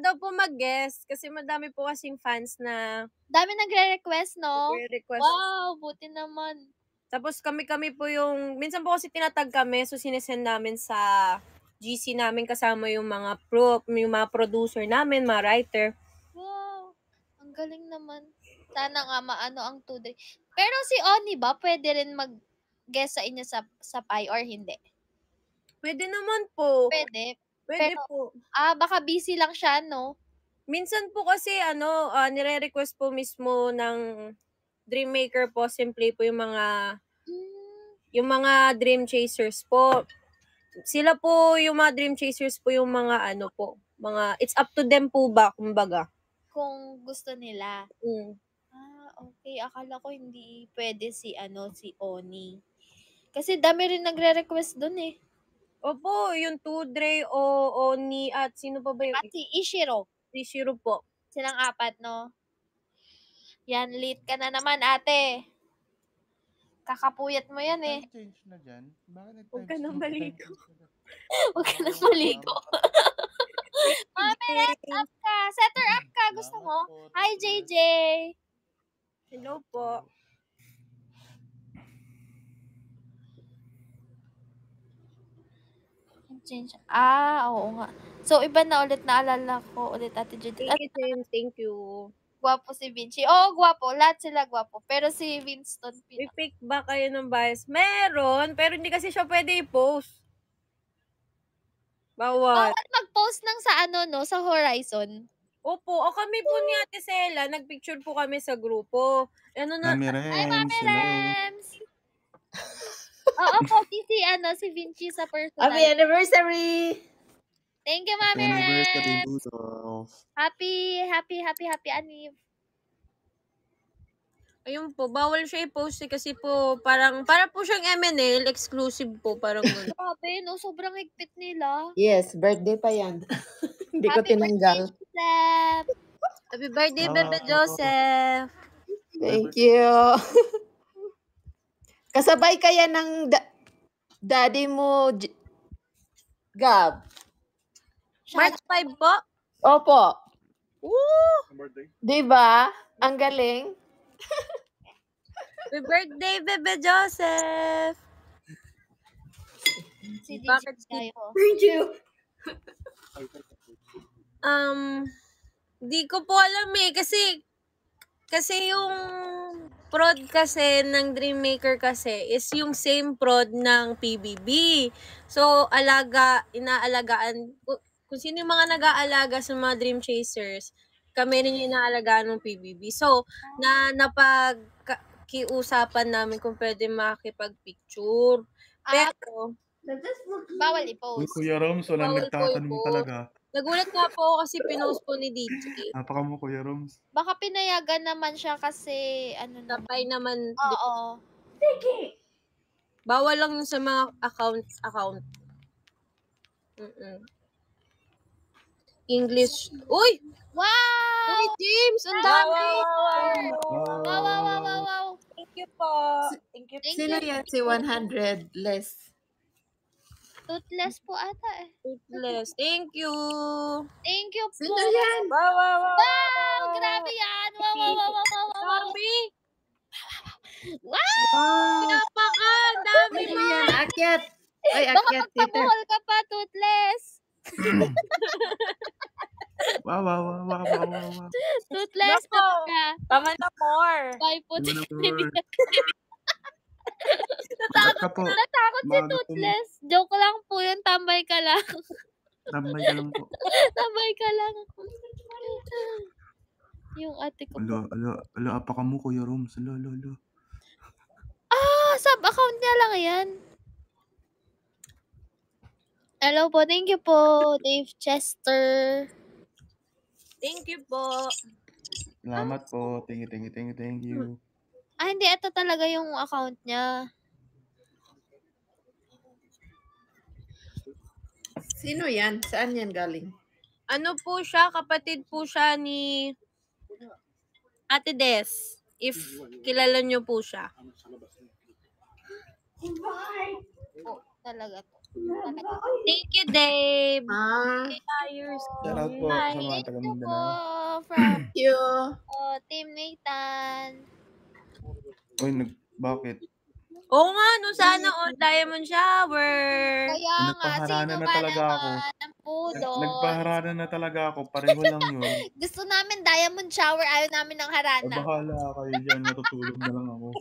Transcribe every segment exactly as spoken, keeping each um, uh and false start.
daw po mag-guest kasi madami po kasing fans na Dami nagre-request, no? nagre-request. Wow, buti naman. Tapos kami-kami po yung, minsan po kasi tinatag kami, so sinesend namin sa G C namin kasama yung mga pro, yung mga producer namin, mga writer. Wow, ang galing naman. Sana nga maano ang two-day. Pero si Oni ba, pwede rin mag-guest sa inyo sa, sa Pi or hindi? Pwede naman po. Pwede. Pwede Pero, po. ah, baka busy lang siya, no? Minsan po kasi, ano, uh, nire-request po mismo ng Dreammaker po, simple po yung mga, Mm. yung mga Dream Chasers po. Sila po, yung mga Dream Chasers po, yung mga ano po, mga, it's up to them po ba, kumbaga. Kung gusto nila. Mm. Ah, okay. Akala ko hindi pwede si, ano, si Oni. Kasi dami rin nagre-request dun eh. Opo, yung Tudre, o Oni, at sino pa ba yung... At si Ishiro. Ishiro po. Silang apat, no? Yan, late ka na naman, ate. Kakapuyat mo yan eh. Time change na dyan. Bakit Huwag ka nang maligo. Huwag ka nang maligo. Mami, rest up ka. Setter up ka. Gusto mo? Hi, J J. Hello po. Change. Ah, oo nga. So, iba na ulit, naalala ko ulit, Ate Judith. Thank you, Tim. Thank you. Gwapo si Vinci. Oo, gwapo. Lahat sila gwapo. Pero si Winston, May pick ba kayo ng bias? Meron, pero hindi kasi siya pwede i-post. Bawal. Bawal mag-post ng sa ano, no? Sa Horizon. Opo. O kami po ni Ate Sela, nagpicture po kami sa grupo. Ano na? Mami Rems. Ay, Mami Rems! Oo po, si ano, si Vinci sa personal. Happy anniversary! Thank you, Mami Happy anniversary, Rems! Budolf. Happy, happy, happy, happy anniv. Ayun po, bawal siya i-post eh, kasi po parang, para po siyang M N L, exclusive po, parang gano'n. Grabe, no? Sobrang higpit nila. Yes, birthday pa yan. Hindi ko Happy tinanggal. birthday, Joseph! Happy birthday, Wow. Bebe Joseph! Thank you. Kasabay kaya ng da- daddy mo, J- Gab? March five po? Opo. Woo! Di ba? Ang galing. Happy birthday, Bebe Joseph! Si Bakit D J tayo. Thank you. Um, di ko po alam eh, kasi, kasi yung prod kasi ng Dreammaker kasi is yung same prod ng P B B. So, alaga, inaalagaan, kung sino yung mga nag-aalaga sa mga Dream Chasers, kami rin yung inaalagaan ng P B B. So, na napag-kiusapan namin kung pwede makipag-picture. Pero, Bawal Uy, i-post. Kuya Roms, walang Bawal po nagtatanong i-post. talaga. Nagulat nga po ako kasi pinost po ni D J. Napaka mo, Kuya Roms. Baka pinayagan naman siya kasi, ano naman. Tapay naman. Oo. Bawal lang yun sa mga account, account. Mm-mm. English. Uy! Wow! Uy, James! Ang dami! Wow, Wow. wow, wow, wow, wow. Thank you po. Thank you. Thank Sino you. yan si one hundred less? Toothless po ata eh. Toothless. Thank you. Thank you po. Sino yan? Wow, wow, wow. Wow! Grabe yan! Wow, wow, wow, wow, wow, wow. Dami! Wow! Napaka! Dami Sino mo! yan? Akyat. Ay, Baka akyat. Tita. magpabuhol ka pa, Toothless. Wow, wow, wow, wow, wow, wow, wow. Toothless Bako. ka. Tama na more. Bye po. Ano naman? Natakot, Ba't ka po? natakot si Maaga po. Toothless. Joke lang po yun. Tambay ka lang. Tambay ka lang po. Tambay ka lang. Yung ate ko po. Ala, ala, ala, apaka mo, Kuya Roms. Ala, ala, ala. Ah, sub-account niya lang yan. Hello po. Thank you po, Dave Chester. Thank you po. Salamat po. Thank you, thank you, thank you, thank you. Ah, hindi. Ito talaga yung account niya. Sino yan? Saan yan galing? Ano po siya? Kapatid po siya ni Ate Des. If kilala nyo po siya. Oh, talaga to. Thank you, Dave. Ah, Tires. Shout out po sa mga Thank taga you po Mindanao. from thank you. oh, Team Nathan. Uy, nag, bakit? Oo nga, no, sana all diamond shower. Kaya Eh, nga, nagpaharana sino na ba talaga ako. naman ang Nag, pulot? nagpaharana na talaga ako. Pareho lang yun. Gusto namin diamond shower, ayaw namin ng Ay, harana. bahala kayo dyan. Matutulog na lang ako.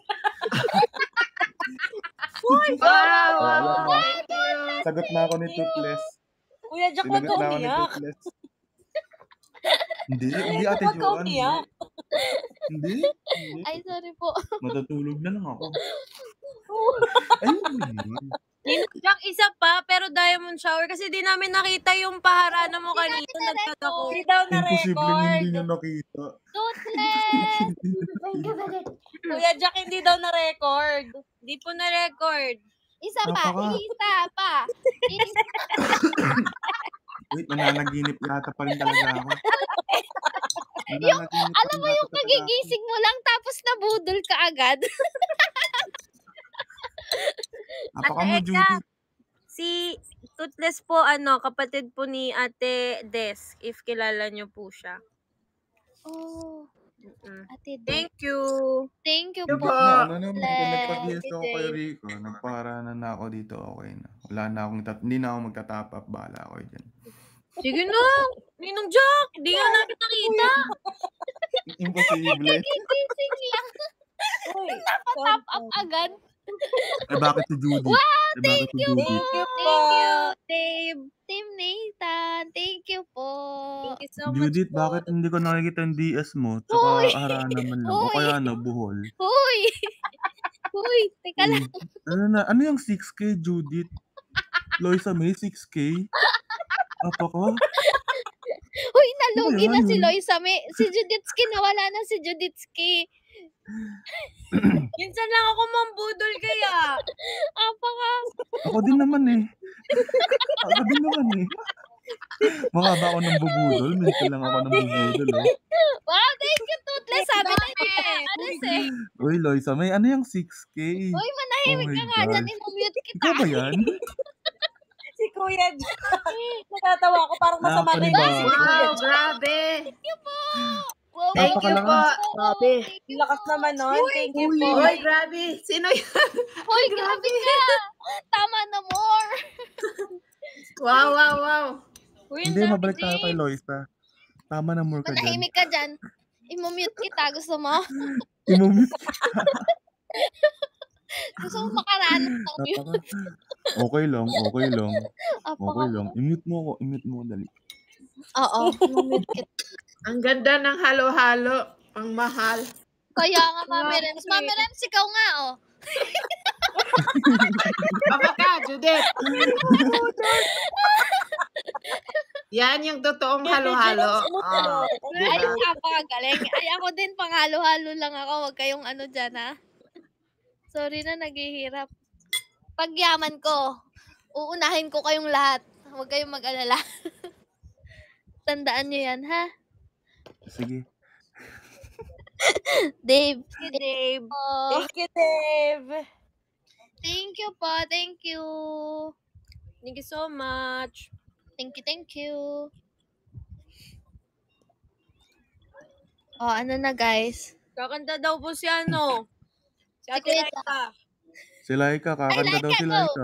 Wow, Oh, wow, ayan na. thank you. Sagot na ako ni Toothless. Kuya Jack, wag Sinagot ka na ako ni umiyak. Toothless. Hindi, hindi Kuya Ate Jack, wag ka Joanne. Hindi. umiyak. Hindi. Hindi. Ay, sorry po. Matutulog na lang ako. Ayun yun. Ninong Jack, isa pa, pero diamond shower. Kasi di namin nakita yung paharana mo kanina. Nagtatako. Hindi daw Imposibleng hindi na-record. niya nakita. Toothless! Kuya Jack, hindi daw na-record. Hindi po na-record. Isa pa, Napaka- isa pa. Isa. Wait, nananaginip yata pa rin talaga ako. Nananaginip pa Alam rin mo yata yung talaga ako. kagigising mo lang tapos nabudol ka agad. Napaka Ate mo, Eka, Judith. si Toothless po, ano, kapatid po ni Ate Des, if kilala niyo po siya. Oh, Mm-mm. Ate Dave. Thank you. Thank you Thank you po. po. Na, ano naman, kung Toothless. nagpa-D S ako kay Dave. Rico, nagpaharana na ako dito, okay na. Wala na akong, tat- hindi na ako magtatap up, bahala ako dyan. Sige na. Ninong Jack, di nga namin nakita. Imposible. Kagigising lang. Napatap up agad. Eh, bakit si Judith? Wow, Eh, bakit thank si you po. Judith? Thank you po, Thank you. Dave. Team Nathan, thank you po. Thank you so much Judith, po. bakit hindi ko nakikita yung D S mo? Uy! Tsaka harana man lang. O Uy! kaya ano, buhol. Huy! Huy, teka lang. Uy, ano na, ano yung six K, Judith? Loisa May, six K? Apa ka? Huy, nalugi Ano na yan? si Loisa May. Si Juditsky, nawala na si Juditsky. Minsan lang ako mambudol kaya. Apa ka? Ako din naman eh. Ako din naman eh. Baka ba ako nang bubudol? Minsan lang ako nang bubudol oh. Wow, thank you, Toothless. Sabi na ni Aris eh. Uy, Loisa May, ano yung six K? Uy, manahimik Oh my ka nga dyan. gosh. Imumute kita. Ikaw ba yan? Si Kuya Jack. Natatawa ko, parang masama na yung Nakakanibago. isip ko. Wow, grabe. Thank you po. Wow, Thank you po. Napakalakas. Grabe. thank you Lakas po. naman nun. Thank you po. Uy, grabe. Sino yan? Hoy, grabe ka. Tama na more. Wow, wow, wow. Uy, ang Hindi, dami mabalik tayo kay din. Loisa. Tama na more ka dyan. Manahimik ka dyan. Imumute kita. Gusto mo? Imumute. Gusto mo makaranas ng mute? Napaka- Okay lang, okay lang. Apa Okay ka? lang. I-mute mo ako, i-mute mo ako, dali. Oo, imumute kita. Ang ganda ng halo-halo. Ang mahal. Kaya nga, Mami Rems. Mami Rems, ikaw nga, oh. Baka ka, Judith. Yan yung totoong halo-halo. Oh, Ay, diba? napakagaling. Ay, ako din, panghalo-halo lang ako. Huwag kayong ano dyan, ha? Sorry na, naghihirap. Pagyaman ko, uunahin ko kayong lahat. Huwag kayong mag-alala. Tandaan nyo yan, ha? Sige. Dave. Thank you, Dave. Oh, Thank you, Dave. thank you po. Thank you. Thank you so much. Thank you, thank you. Oh, ano na, guys? Kakanta daw po si ano. Si Si Ate Kuya Laika. Si Laika, kakanta daw si Laika, go! Laika.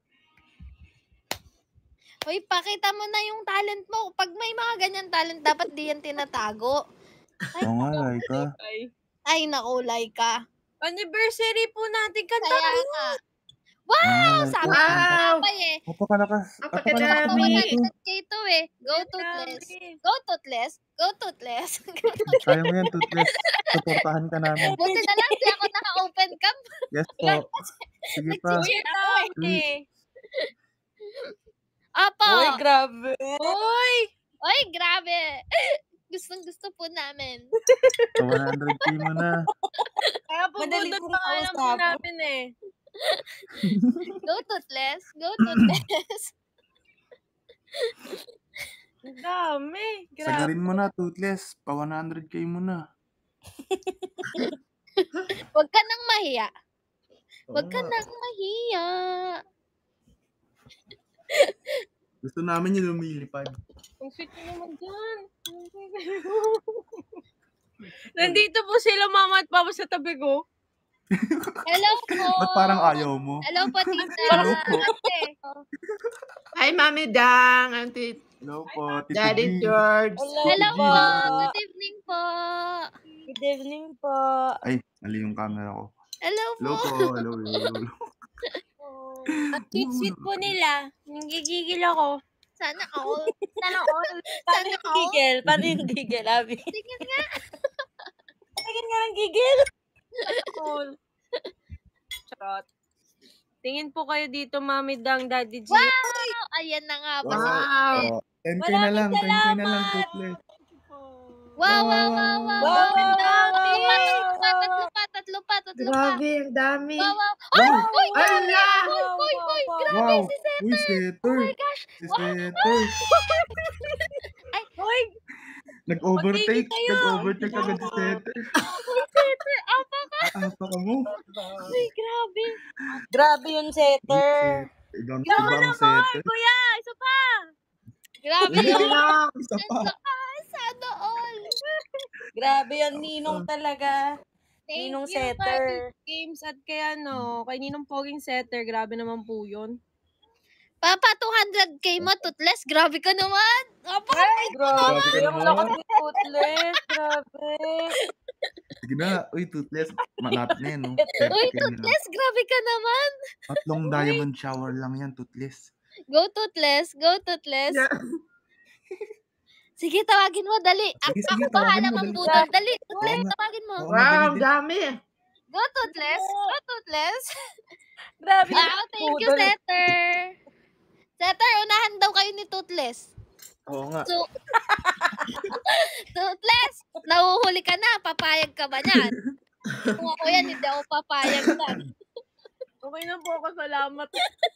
Hoy, pakita mo na yung talent mo. Pag may mga ganyan talent, dapat di yan tinatago. Oo nga, Laika. Ay. Ay, nakulay ka. Anniversary po natin. Kanta Kaya tayo. nga. Oo Wow! nga, Sabi Laika. ko Wow! pa eh. Apakalakas. Apakadami. Apakalakas Ako naman one ito. hundred K to eh. Go Toothless. Go Toothless. Go Toothless. Kaya mo yan, Toothless. Suportahan ka namin. Buti na lang di ako naka-open cam. Yes po. Sige pa. Nag-cheat ako eh. Eh. Apo! Uy, grabe. Uy! Oy, grabe. Gustong gusto po namin. So, one hundred K mo na. Kaya po Madali budol pong pa nga lang po kausap. namin eh. Go Toothless. Go Toothless. Ang dami. Grabe. Sagarin mo na, Toothless. Pa one hundred K mo na. Huwag ka nang mahiya. Oo Huwag ka nga. nang mahiya. Gusto namin yung lumilipad. Ang sweet nyo naman dyan. Nandito po sila mama at papa sa tabi ko. Hello po. Ba't parang ayaw mo? Hello po, tita. Hello po. Ate. Hi, Mami Dang, Auntie Hello po, Tito Daddy G. George. Hello G. po. Good evening po. Good evening po. Ay, mali yung camera ko. Hello po. Hello po, hello, hello. Ang sweet-sweet po nila. Nagigigil ako. Sana all. Sana all. Paano yung all? gigil? Paano yung gigil, Abby? Tingin nga. Tingin nga ng gigil. All. Charot. Tingin po kayo dito, Mami Dang, Daddy G. Wow! Ayan na nga. Basta. Wow. Oh, ten K na lang, ten K na lang, salamat. topless. Wow, wow, wow, wow. Wow, Wow, ang dami. wow, Tatlo pa, tatlo pa, tatlo pa, tatlo pa. Grabe, ang dami. Wow, wow. Wow! Uy, grabe. Ala! Uy, uy, uy. Grabe Wow! si Seth. Uy, setter! Oh my gosh. Si setter! Hoy! Nag-overtake! Mag-baby kayo. Nag-overtake agad si setter! Uy, Seth. Apa ka? Apa ka mo? Uy, grabe. Grabe yun, setter. Ibang ibang setter. Kuya, isa pa. Grabe Hindi yun. lang. Isa pa. Sana all. Grabe yan, Ninong talaga. Thank Ninong you, setter. Games at kaya no, kay Ninong Poging setter, grabe naman po yun. Papa, two hundred K mo, toothless. Grabe ka naman. Apa? Ay, Grabe grabe. ka Ang naman. lakas ni Toothless. Grabe. Sige na. Uy, toothless. Malapit na yan, no? Uy, thirty K na lang. toothless. Grabe ka naman. Tatlong diamond shower lang yan, toothless. Go, toothless. Go, toothless. Yeah. Sige, tawagin mo. Dali. Sige, Ako sige, bahala tawagin mo, mang dali. budol. Dali, toothless. Oo nga. Tawagin mo. Oo nga, Wow, dali, ang dali. dami. Go, toothless. Go, toothless. Grabe. Ah, thank you, Setter. Setter, unahan daw kayo ni Toothless. Oo nga. So, Toothless, nahuhuli ka na. Papayag ka ba niyan? Kung ako yan, hindi ako papayag na. Okay na po ako, salamat.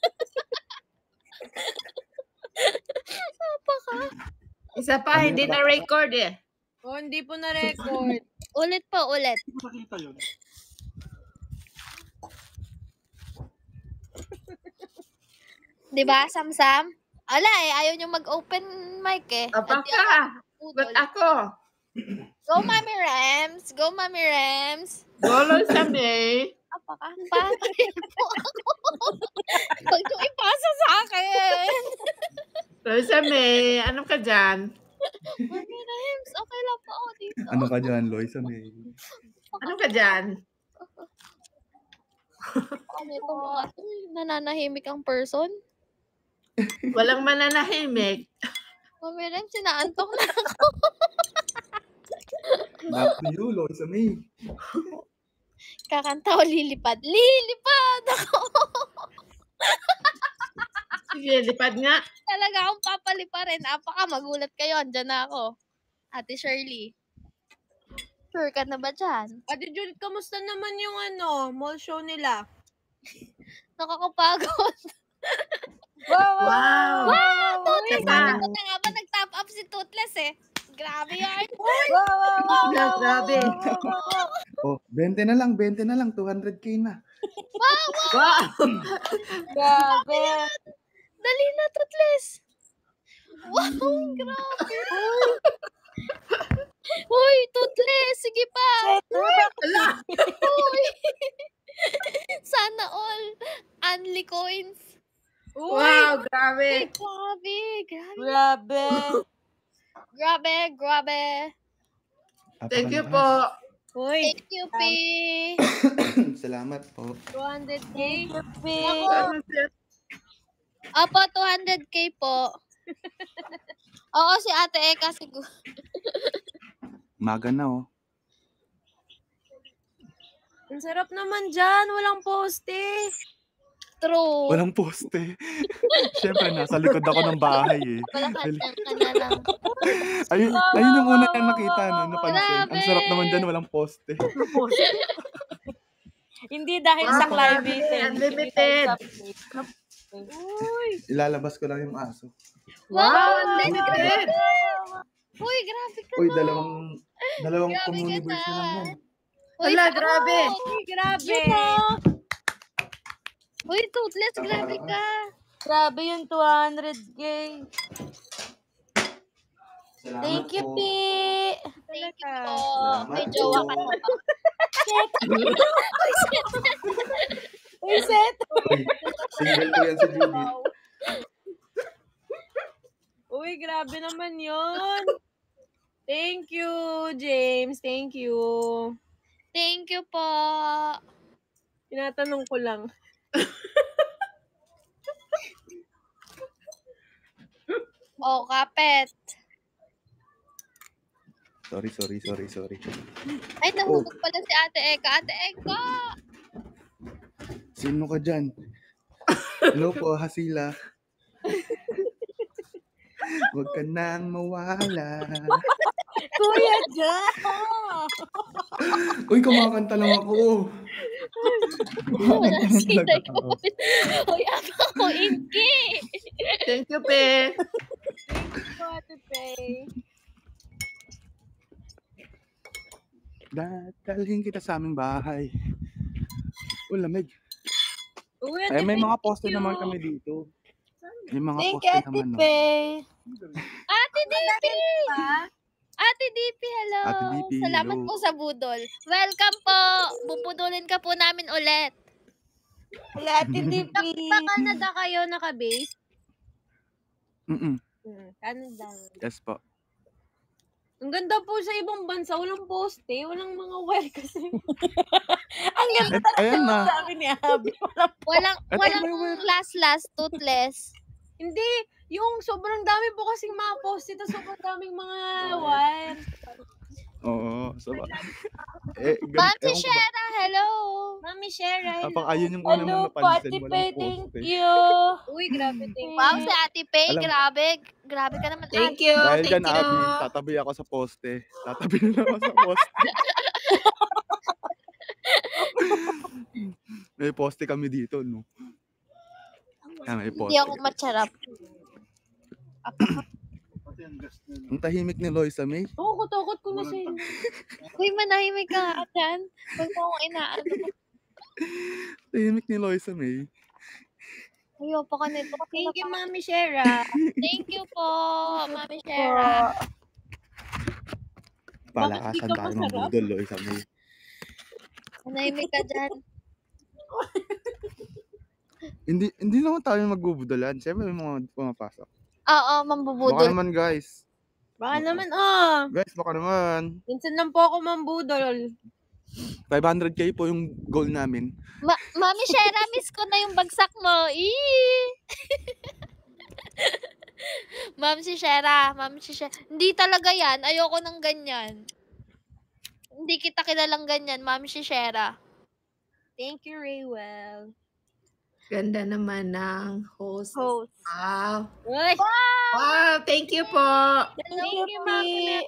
Apa ka? Isa pa, hindi na record eh. Oh, hindi po na-record. Ulit po, ulit. Makita yun. Di ba, Sam-Sam? Ala eh, ayaw nyo mag-open mic eh. Apa Adi ka? ako Ba't pudol. ako? Go, Mami Rams. Go, Mami Rams. Golo sa May. Apa ka? Papayag po ako. Huwag nyo ipasa sa akin. Golo sa May. Ano ka dyan? Mami Rams, okay lang po ako dito. Ano ka dyan, Loy? Sa may... Ano ka dyan? Ano ito mga Uy, nananahimik ang person? Walang mananahimik. Mami Rams, sinaantok na ako. Back to you, Loy. Sa may... Kakanta o lilipad. Lilipad ako! Sige, lipad nga. Talaga akong papalipa rin. Apaka, magulat kayo. Andyan na ako. Ate Shirley. Sure ka na ba dyan? Ate Judith, kamusta naman yung ano, mall show nila? Nakakapagod. Wow! Wow! Wow! Toothless! Diba? Sabi ko na nga ba nag-top up si Toothless eh. Grabe yan. Wow! Wow! Wow! Yeah, grabe. Oh, twenty na lang, twenty na lang. two hundred K na. Wow! Grabe! Dali na, Toothless. Wow, grabe. Uy, Toothless. Sige pa. Ala! Uy. Sana all. Unli coins. Uy! Wow, Uy, grabe. grabe. Grabe. Grabe! Grabe, grabe. Thank you po. Uy! Thank you, P. Salamat po. two hundred K. Thank you, P. Ano siya? Opo, two hundred K po. Oo, si Ate Eka siguro. Maga na, oh. Ang sarap naman dyan. Walang poste. True. Walang poste. Siyempre, nasa likod ako ng bahay, eh. Wala ka ka na lang. Ayun, ayun yung una yung nakita, no, napansin. Grabe. Ang sarap naman dyan, walang poste. Hindi dahil Wow, sa grabe. climate. eh. Unlimited. Uy! Ilalabas ko lang yung aso. Wow, unlimited. unlimited. Uy, grabe ka Uy, na. dalawang, dalawang Grabe ka communiverse na. na lang yan. Uy, Wala, pa- grabe. Uy, grabe! Yun na. Uy, Toothless, grabe ka. Grabe yung two hundred K. Salamat Thank you, po. Pi. Thank you po. Salamat May jowa ka po. na ba? Shit. Uy, set. Uy, single po yan si Judith. Uy, grabe naman yun. Thank you, James. Thank you. Thank you po. Tinatanong ko lang. Oh, kapet. Sorry, sorry, sorry, sorry. Ay, nahulog pala si Ate Eka. Ate Eka! Sino ka dyan? Hello po, Hasila. Huwag ka nang mawala. Kuya Ja! Uy, kumakanta lang ako. Wala Kumakanta si lang Eka. ako. Uy, ako ako, Inky! Thank you, Pe. Ate Pay. Dadalhin kita sa aming bahay. Oh, lamig. Uy, Ay, Ate may Pay, mga thank poste you. naman kami dito. May mga Thank you, poste Ate naman. No? Pay. Ate D P! Ate D P, hello! Ate D P, Salamat hello. po sa budol. Welcome po! Bubudulin ka po namin ulit. Hello, Ate D P. Sa Canada kayo naka-base? Mm-mm. Hmm, Canada. Yes po. Ang ganda po sa ibang bansa. Walang poste. Walang mga wire kasi. Ang ganda Eh, ayan na. sabi ni Abby. Walang, Eto, walang may wire. last-last, toothless. Hindi. Yung sobrang dami po kasing mga poste. Tapos sobrang daming mga wire. Oo. So, eh, gan- Ma'am si ewan ko ba? Shera, hello! Mami Shera, hello. Apang ayun yung unang Hello, napansin. Ate Walang Pay, poste. thank you! Uy, grabe. Thank Wow, you. si Ate Pay, Alam- grabe. Grabe ka naman, Thank Ate. you. Dahil Thank dyan, you. Abby, tatabi ako sa poste. Tatabi na ako sa poste. May poste kami dito, no? Ah, may poste. Hindi ako matsyarap. Ang tahimik ni Loisa May. Oo, kutukot ko na siya. Uy, manahimik ka nga dyan. Huwag mo akong inaano. Tahimik ni Loisa May. Ayaw pa ka nito. Thank you, Mami Shera. Thank you po, Mami Shera. Palakasan Bakit di ka tayo ng masarap? budol, Loisa May. Manahimik ka dyan. Hindi hindi naman tayo magbubudolan. Siyempre may mga pumapasok. Oo, Baka mambubudol. naman, guys. Baka naman, oh. Guys, baka naman. Minsan lang po ako mambudol. five hundred K po yung goal namin. Ma- Mami Shera, miss ko na yung bagsak mo. Eee! Ma'am si Shera, Ma'am si Shera. Hindi talaga yan. Ayoko ng ganyan. Hindi kita kilalang ganyan, Ma'am si Shera. Thank you, Raywell. Ganda naman ng host. Host. Wow. Uy, Wow, thank you po. Thank you, Mami.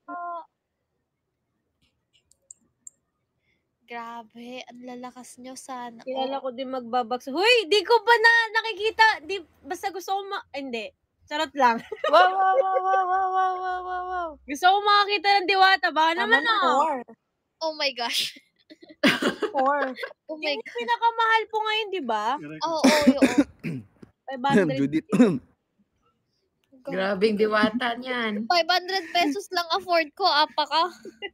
Grabe, ang lalakas nyo sana. kilala ko din magbabaksa. Huy, di ko pa na nakikita. Di, basta gusto ko ma... Ay, hindi. Charot lang. Wow, wow, wow, wow, wow, wow, wow, wow, wow. Gusto ko makakita ng diwata. Baka naman, oh. Oh my gosh. Four. Oh my Yung pinakamahal po ngayon, di ba? Oo, oo, oo. five hundred. Judith. Grabing diwata niyan. five hundred pesos lang afford ko, apa ka?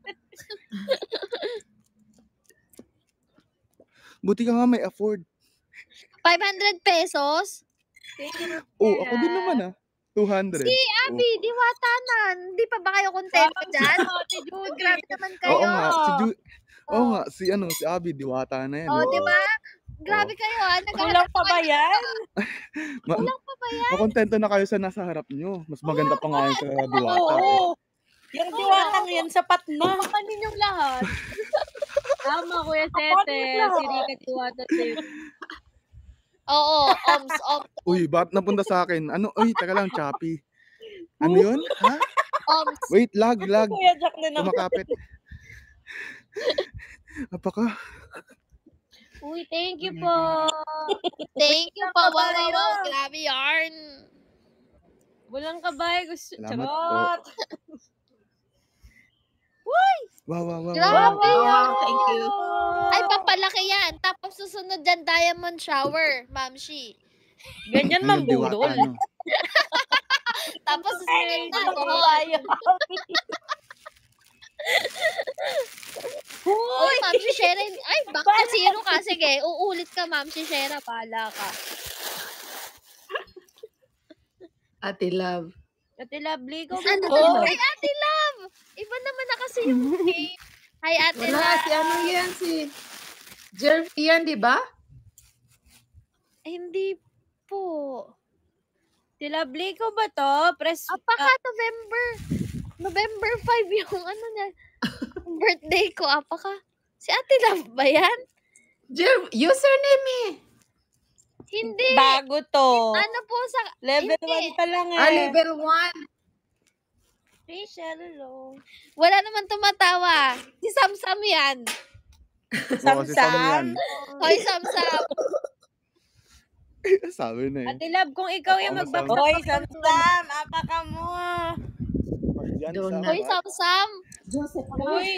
Buti ka nga may afford. five hundred pesos? Oh, ako din naman ah. two hundred. Si Abby, diwata nan. Di pa ba kayo kontento dyan? Ate Judy. Grabe naman Oo kayo. nga, si Ju- Oo nga, si ano, si Abby, diwata na yan. Oh, oh. di ba? Grabe kayo ah. Kulang pa ba yan? Ma- Kulang pa ba yan? Makontento na kayo sa nasa harap nyo. Mas maganda pa nga yun sa diwata. Oo. Yung diwatang yan, sapat na. Kapan ninyong lahat. Tama, Kuya Sete. Si Rika Diwata. Sete. Oo, oms, oms, Uy, ba't napunta sa akin? Ano? Uy, taga lang, Choppy. Ano yun? Ha? oms. Wait, lag, lag. Kuya Jack na naman. Kumakapit. Apaka? Uy, thank you po. Thank you po. Wow, wow, wow. Grabe yarn. Walang kabay. Gusto. Salamat po. Charot. Wow, wow, wow. Grabe wow. yarn. Thank you. Ay, papalaki yan. Tapos susunod dyan, diamond shower, Ma'am Shi. Ganyan Ngayon, diwata, mambudol. no? Tapos sa Ay, gitna, naku, kawawa. ayaw. Uy, Hoy! Ma'am si Shera. Ay, back to zero ka. Sige, uulit ka, Ma'am si Shera. Bahala ka. Ate Love. Ate Lovely, ikaw Ano ba? to? Ay, Ate Love! Iba naman na kasi yung name. Hi, Ate Wala, Love. si ano yan, si Jervy yan, di ba? Ay, hindi po. Ate Lovely, ikaw ba to? Press, Apaka ah, November. November five yung ano niya. Birthday ko. Apaka. Si Ate Love ba yan? Jer username eh. Hindi. bago to. Ano po sa... Level Hindi. one pa lang eh. Ah, level one. Rachel, hello. Wala naman tumatawa. Si Samsam yan. Oo, si Sam yan. Hoy, Samsam. Sabi na eh. Ate Love, kung ikaw yung Ako, Sam. magbabasa. Hoy, Samsam, apaka mo. Yan, Doon Sam, na. Hoy, ah. Samsam. Joseph, Hoy,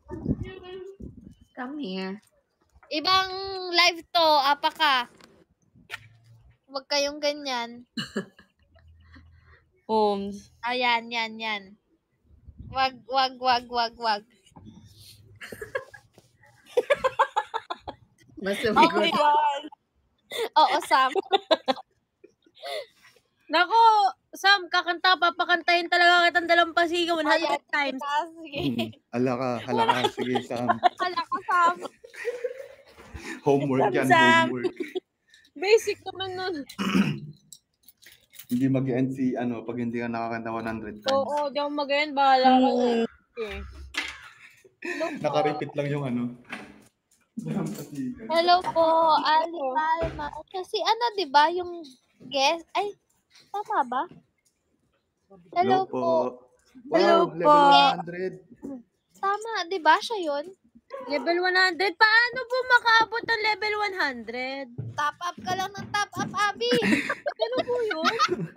come here. Ibang live to. Apaka. Huwag kayong ganyan. Holmes. Ayan, yan, yan. Wag, wag, wag, wag, wag. Mas Oh sumigot. my God. Oo, Sam. Nako, Sam, kakanta, papakantahin talaga kitang dalampasigaw one hundred times. Ah, sige. Mm. Ala ka, hala ka. Sige, Sam. Kala ko, Sam. Homework yan, Sam. homework. Basic naman nun. Hindi mag-end si, ano, pag hindi ka nakakanta one hundred times. Oo, di ako mag-end, bahala ka. Okay. Naka-repeat lang yung ano. Dalampasigan. Hello po, Ali Palma. Kasi ano, di ba, yung guest, ay, tama ba? Hello, po. Hello Wow, po. level one hundred. Tama, di ba siya yun? Level one hundred. Paano po makaabot ng level one hundred? Top up ka lang ng top up, Abby. Ano po yun?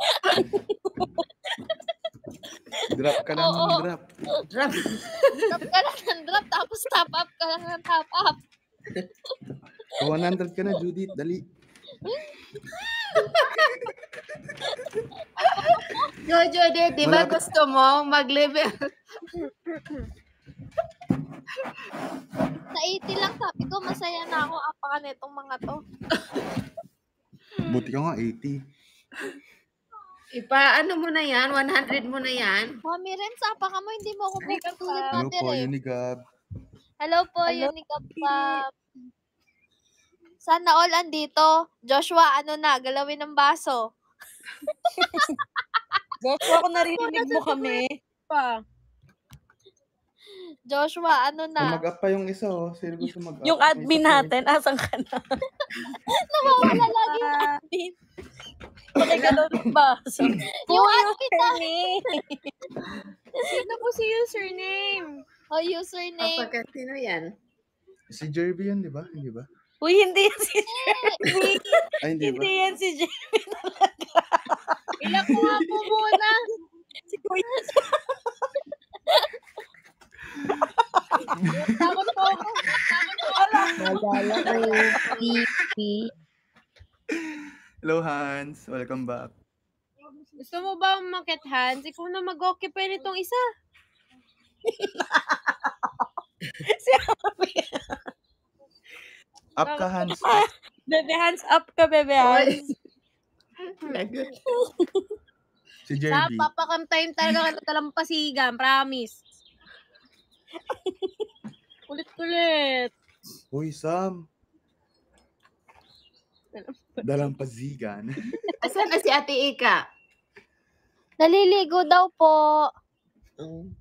Drop ka lang ng Oo. drop. Drop. Top ka lang ng drop, tapos top up ka lang ng top up. one hundred ka na, Judith. Dali. Jojo, di, di ba Malapit. gusto mo mag-level? Sa eighty lang, sabi ko, masaya na ako apaka netong mga to. Buti ka nga, eighty. Ipa, ano mo na yan? one hundred mo na yan? Mami Ren, sa apaka mo, hindi mo ako puputulin Hello natin po, eh. Unigab. Hello po, Hello. Unicap pa. Sana all andito. Joshua, ano na, galawin ng baso. Joshua, kung narinig mo kami. Pa. Joshua, ano Oh, na. mag-up pa yung isa, oh. Sino gusto mag-up? Yung May admin isa pa, eh. natin, asan ka na? Nawawala lagi yung Ah, admin. Pakigalaw ng baso. Yung admin na. Sino po si username? O, username. Kapag sino yan? Si Jervy yan, di ba? Hindi ba? Uy, hindi yan si Jeremy. Ay, hindi ba? Hindi yan si Jeremy talaga. Ilan ko nga po muna. Si Kuya. Takot po ako. Nalala ko yung P P. Hello, Hans. Welcome back. Gusto mo ba umakit, Hans? Ikaw na mag-occupy nitong isa. si Abby. Up ka, Hans. Bebe, hands up ka, bebe, hands. Lagot. Si Sa Jervy. papakantayin talaga kita talampasigan, promise. Ulit-ulit. Uy, Sam. Dalampasigan. Asan na si Ate Ika? Naliligo daw po. Mm.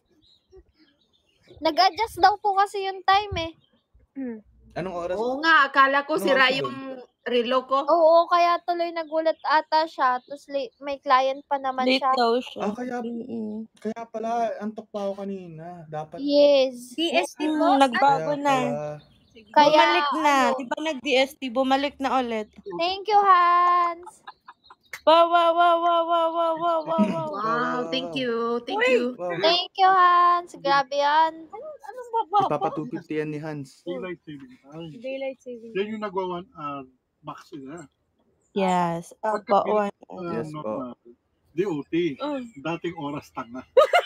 Nag-adjust daw po kasi yung time eh. Anong oras? Oo nga, akala ko Ano sira oras yung relo ko. Oo, kaya tuloy nagulat ata siya. Tapos late, may client pa naman Late siya. daw siya. Ah, kaya, kaya pala, antok pa ako kanina. Dapat. Yes. D S T Mm, po, nagbago Kaya na. pala. Kaya, Bumalik na. ano, Di ba nag-D S T? Bumalik na ulit. Thank you, Hans. Wow, wow, wow, wow, wow, wow, wow, wow, wow. Wow, thank you. Thank Uy! you. Wow. Thank you, Hans. Grabe yan. Anong baba? Ipapa two fifty yan ni Hans. Daylight saving time. Daylight saving. Yan yung nagawa uh, max na. Yes. Opo, one. Yes po. Di uti. Oh. Dating oras tanga.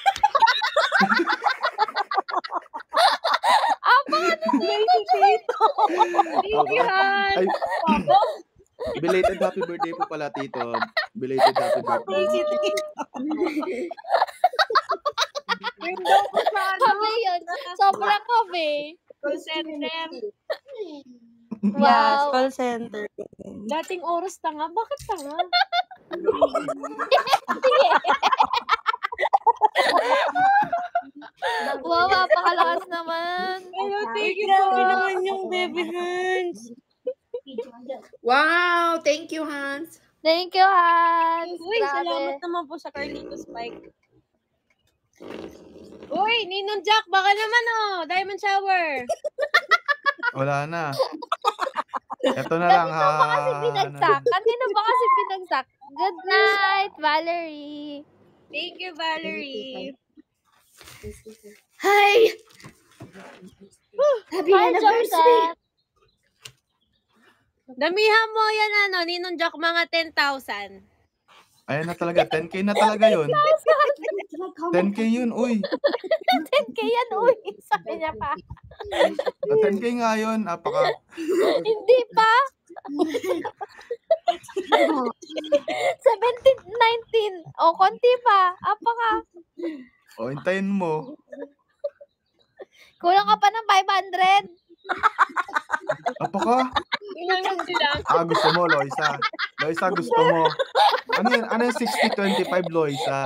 Thank you, Han. Ay, belated happy birthday po pala, Tito. Belated happy birthday. Yung daw ko sa ano, Kami yun. Sobrang kami. call center. Yes, Wow. call center. Dating oras tanga. Bakit tanga? Wow, napakalakas naman. Hello, thank you Grabe po. naman yung baby hands. Wow, thank you, Hans. Thank you, Hans. Uy, Grabe. salamat naman po sa Carlitos Spike. Uy, Ninong Jack, baka naman oh. Diamond shower. Wala na. Ito na lang, Kanina ba kasi ha. pinagsak? Kanina ba kasi pinagsak? Good night, Valerie. Thank you, Valerie. Hi! Happy Hi, anniversary! Joseph. Damihan mo yan ano, Ninong Jack, mga ten thousand. Ayan na talaga, ten K na talaga yun. ten K yun, uy. ten K yan, uy. Sabi niya pa. Ah, ten K nga yun, apaka. Hindi pa. seventeen, nineteen. O, konti pa. Apaka. O, hintayin mo. Kulang ka pa ng five hundred. Apaka. Ilang lang sila. Ah, gusto mo, Loisa. Loisa, gusto mo. Ano yan? Ano yung sixty twenty-five, Loisa?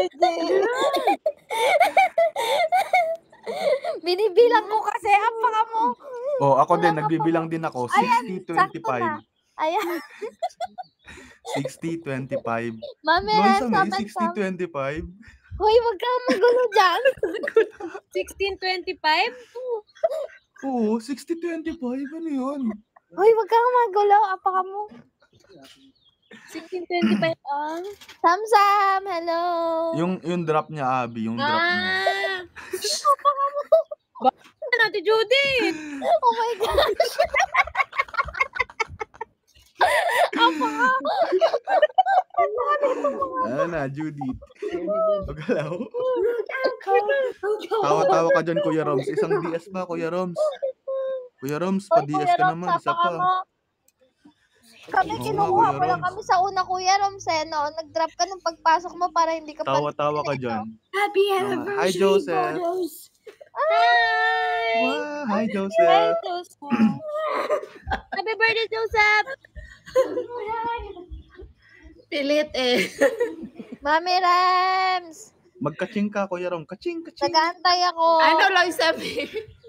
Binibilang ko kasi. Apaka mo. Oh, ako din, nagbibilang din ako. sixty twenty-five. Ayan. sixty twenty-five. Mami, Loisa, Ren, may stop and sixty stop. twenty-five. Hoy, wag kang magulo dyan. sixteen twenty-five? Oo, sixty twenty-five. Ano yun? Hoy, wag kang magulo. Apaka mo. sixteen twenty-five ang? Sam-Sam, hello. Yung, yung drop niya, Abby. Yung drop niya. Ah! Bakit Ate Judith? Oh my gosh. Apaka. Ano na, Judith. Pagalaw. Tawa-tawa ka dyan, Kuya Roms. Isang D S pa, Kuya Roms. Kuya Roms, pa-D S ka naman. Isa pa. Kami, Oo, kinukuha Kuya mo lang Roms. kami sa una, Kuya Roms, eh, no? Nag-drop ka nung pagpasok mo para hindi ka pa... Tawa-tawa ka dyan. Happy Ah, anniversary, hi, Joseph. photos. Hi! Wow, hi, Hi, Joseph. Joseph. Happy birthday, Joseph! Pilit eh. Mami Rams! Magkaching ka, Kuya Rom. Kaching, kaching. Nag-aantay ako. Ano lang sabi?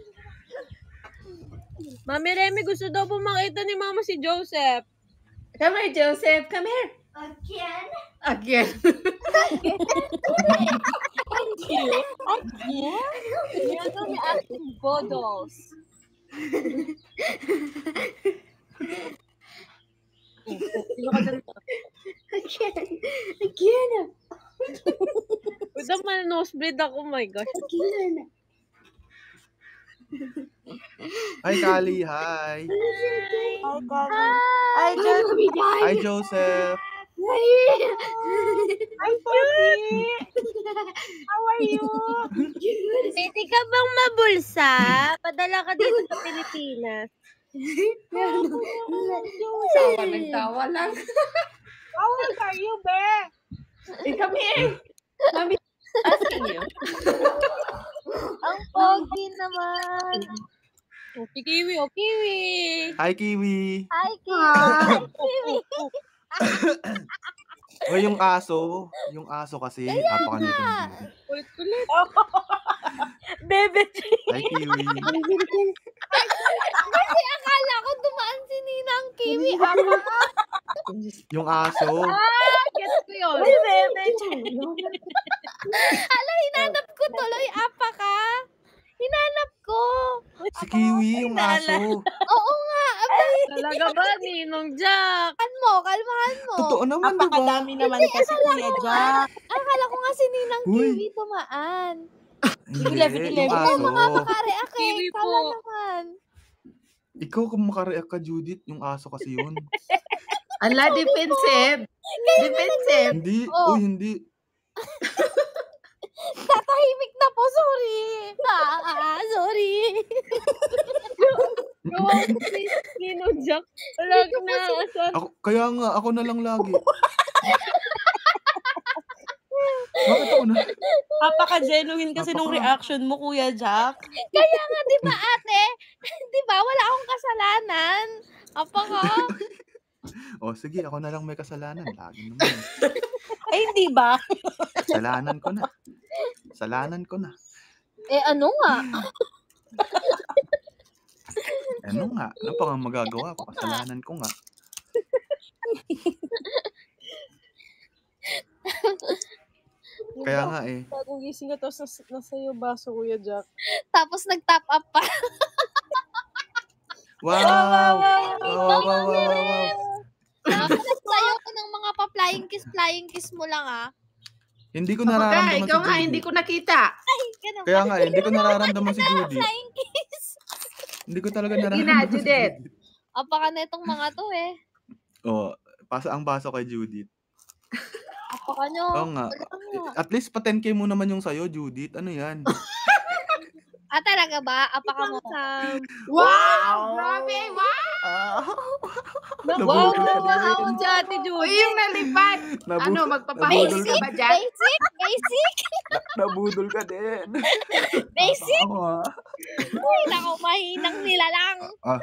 Mami Remy, gusto daw po makita ni Mama si Joseph. Come here, Joseph. Come here. Again? Again. Yan daw ni Acting Bodos. Sino ka dyan? Again. Again. Wala man, nosebleed ako, oh my gosh. Again. Hi, Kali. Hi. Hi, Kali. Hi, Jen. Hi, Joseph. Hi, Poppy. How are you? Pwede ka bang mabulsa? Padala ka dito sa Pilipinas. Tawa ng tawa lang. How old are you, Be? Eh, come here. Mami, asking you. Ang pogi naman. Si Kiwi, oh, Kiwi. Hi, Kiwi. Hi, Kiwi. O, yung aso. Yung aso kasi. Napakanito. Kulit-kulit. Bebe. Hi, Kiwi. Kasi akala ko dumaan si Ninang Kiwi. Ako. Yung aso. Ah, get ko yun. Uy, Bebe. Ala, hinanap ko tuloy. Apa ka? Hinanap ko. Si Kiwi, yung aso. Oo nga. Abay, Talaga ba, Ninong Jack? kalmahan mo. Kalmahan mo. Totoo naman, diba? Napakadami naman kasi Kuya Jack. Akala ko nga si Ninang Uy. Kiwi tumaan. Hindi, Level, yung level. Ikaw mga aso. makareact eh. Kiwi Kala po. naman. Ikaw kung makareact ka, Judith, yung aso kasi yun. Ala, defensive. Defensive. Hindi. Oh. Uy, hindi. Tatahimik na po, sorry. Ah, sorry. Nino Jack. Wala ka na. Ako, kaya nga, ako na lang lagi. Bakit ako na? Apaka-genuine kasi nung Napaka- reaction mo, Kuya Jack. Kaya nga, di ba ate? Di ba, wala akong kasalanan. Apaka. O, sige, ako na lang may kasalanan. Lagi naman. Ay, hindi ba? Kasalanan ko na. Kasalanan ko na. Eh, ano nga? Ano nga? Ano pa nga magagawa ko? Kasalanan ko nga. Kaya nga eh. Bagong gising na tapos nas- nasa iyo baso, Kuya Jack. Tapos nag-top up pa. Wow! Wow, wow, wow, wow, wow. Nakasayo ko ng mga pa-flying kiss, flying kiss mo lang ah. Hindi ko Ako ka, nararamdaman ikaw si nga, Judy. hindi ko nakita. Ganun Kaya ba? nga, eh, hindi ko nararamdaman si Judy. Flying kiss. Hindi ko talaga Sige na, nararamdaman si Judith. Judy. Apaka na itong mga to eh. Oh, pasa ang baso kay Judith. Apaka nyo. Oo nga. At least pa ten K mo naman yung sayo, Judith. Ano yan? Ah, talaga ba? Apaka mo. Sam. Wow! Grabe, wow! Ah. Wow, Nabudol ka wow, wow, din. si Ate Uy, Judy. yung nalipad. Nabu- Ano, nabudol magpapahilis ka ka, ba dyan? Basic? Basic? nabudol ka din. Basic? Ako ah. Uy, naku, mahinang nila lang. Ah.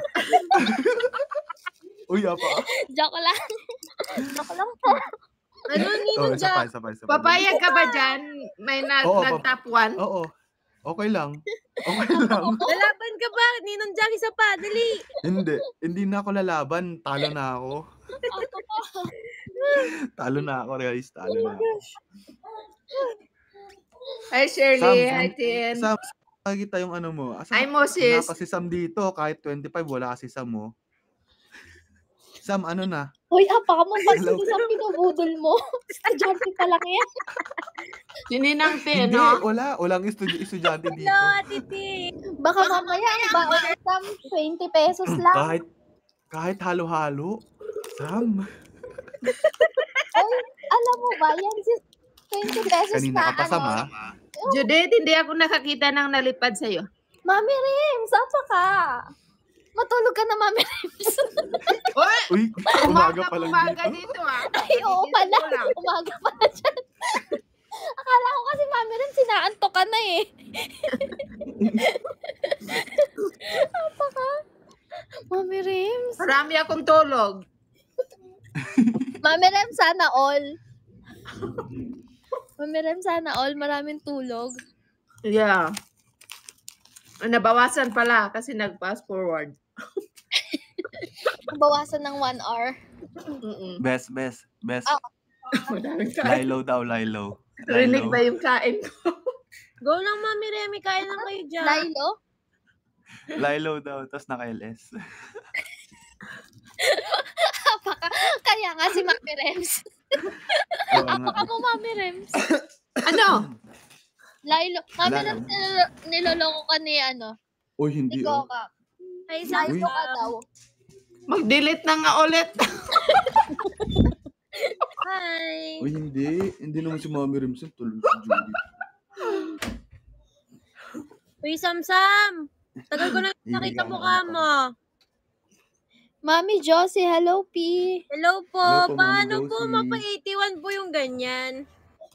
Uy, apa. Joke lang. Joke lang po. Ano, Oh, Nino isa pa, Jack? isa pa, isa pa. Papayag ka ba dyan? May nag, Oo, nag-top one? Oo. Okay lang. Okay lang. Lalaban ka ba? Ninong Jack, isa pa. Dali. Hindi. Hindi na ako lalaban. Talo na ako. Ako po. Talo na ako, guys. Talo na ako. Hi, Shirley. Sam, Hi, Tin. Sam, nakikita yung ano mo. Asa, Hi, Moses. wala pa si Sam dito. Kahit twenty-five, wala si Sam mo. Sam, ano na? Uy, apaka mo ba Hello. isang pinubudol mo? Estudyante pa lang yan. Sininang Tin, Hindi, no? wala. Walang estudyo, estudyante dito. Hello, Ate T. Baka mamaya ang baon ni Sam, twenty pesos lang. Kahit, kahit halo-halo. Sam, Ay, alam mo ba, yan si twenty pesos kanina na ka pa, Sam, ano. ha? Judith, hindi ako nakakita ng nalipad sa'yo. Mami Rims, apa ka? Matulog ka na, Mami Rims. Uy! Uy, umaga pa lang umaga dito. dito, ah. Ay, oo pala. Umaga pala dyan. Akala ko kasi, Mami Rims, sinaantok ka na eh. Apa ka? Mami Rims. Marami akong tulog. Mami Rims, sana all. Mami Rims, sana all. Maraming tulog. Yeah. Nabawasan pala kasi nag-fast forward. Bawasan ng one hour. Mm-mm. Best, best, best. Ah. Madaming kain. Lilo daw, Lilo. Rinig Lilo. ba yung kain ko? Go lang, Mami Remy. Kain lang kayo dyan. Lilo? Lilo daw, tapos naka-L S. Apaka. Kaya nga si Mami Rims. Oo nga. Apaka mo, Mami Rims. Ano? Lilo. Mami Wala Rims, nilolo- niloloko ka ni ano. Uy, hindi Ikaw oh. ka. Ay, Sam. Uy. Lilo ka daw. Mag-delete na nga ulit. Hi. Uy, hindi. Hindi naman si Mami Rimson. Tulog si Judy. Uy, Sam Sam. Tagal ko na nakita Hindi ka mukha na- mo. Mami Josie, hello, P. Hello po. Hello po, Ma'am Paano po Josie. mapa eighty-one po yung ganyan?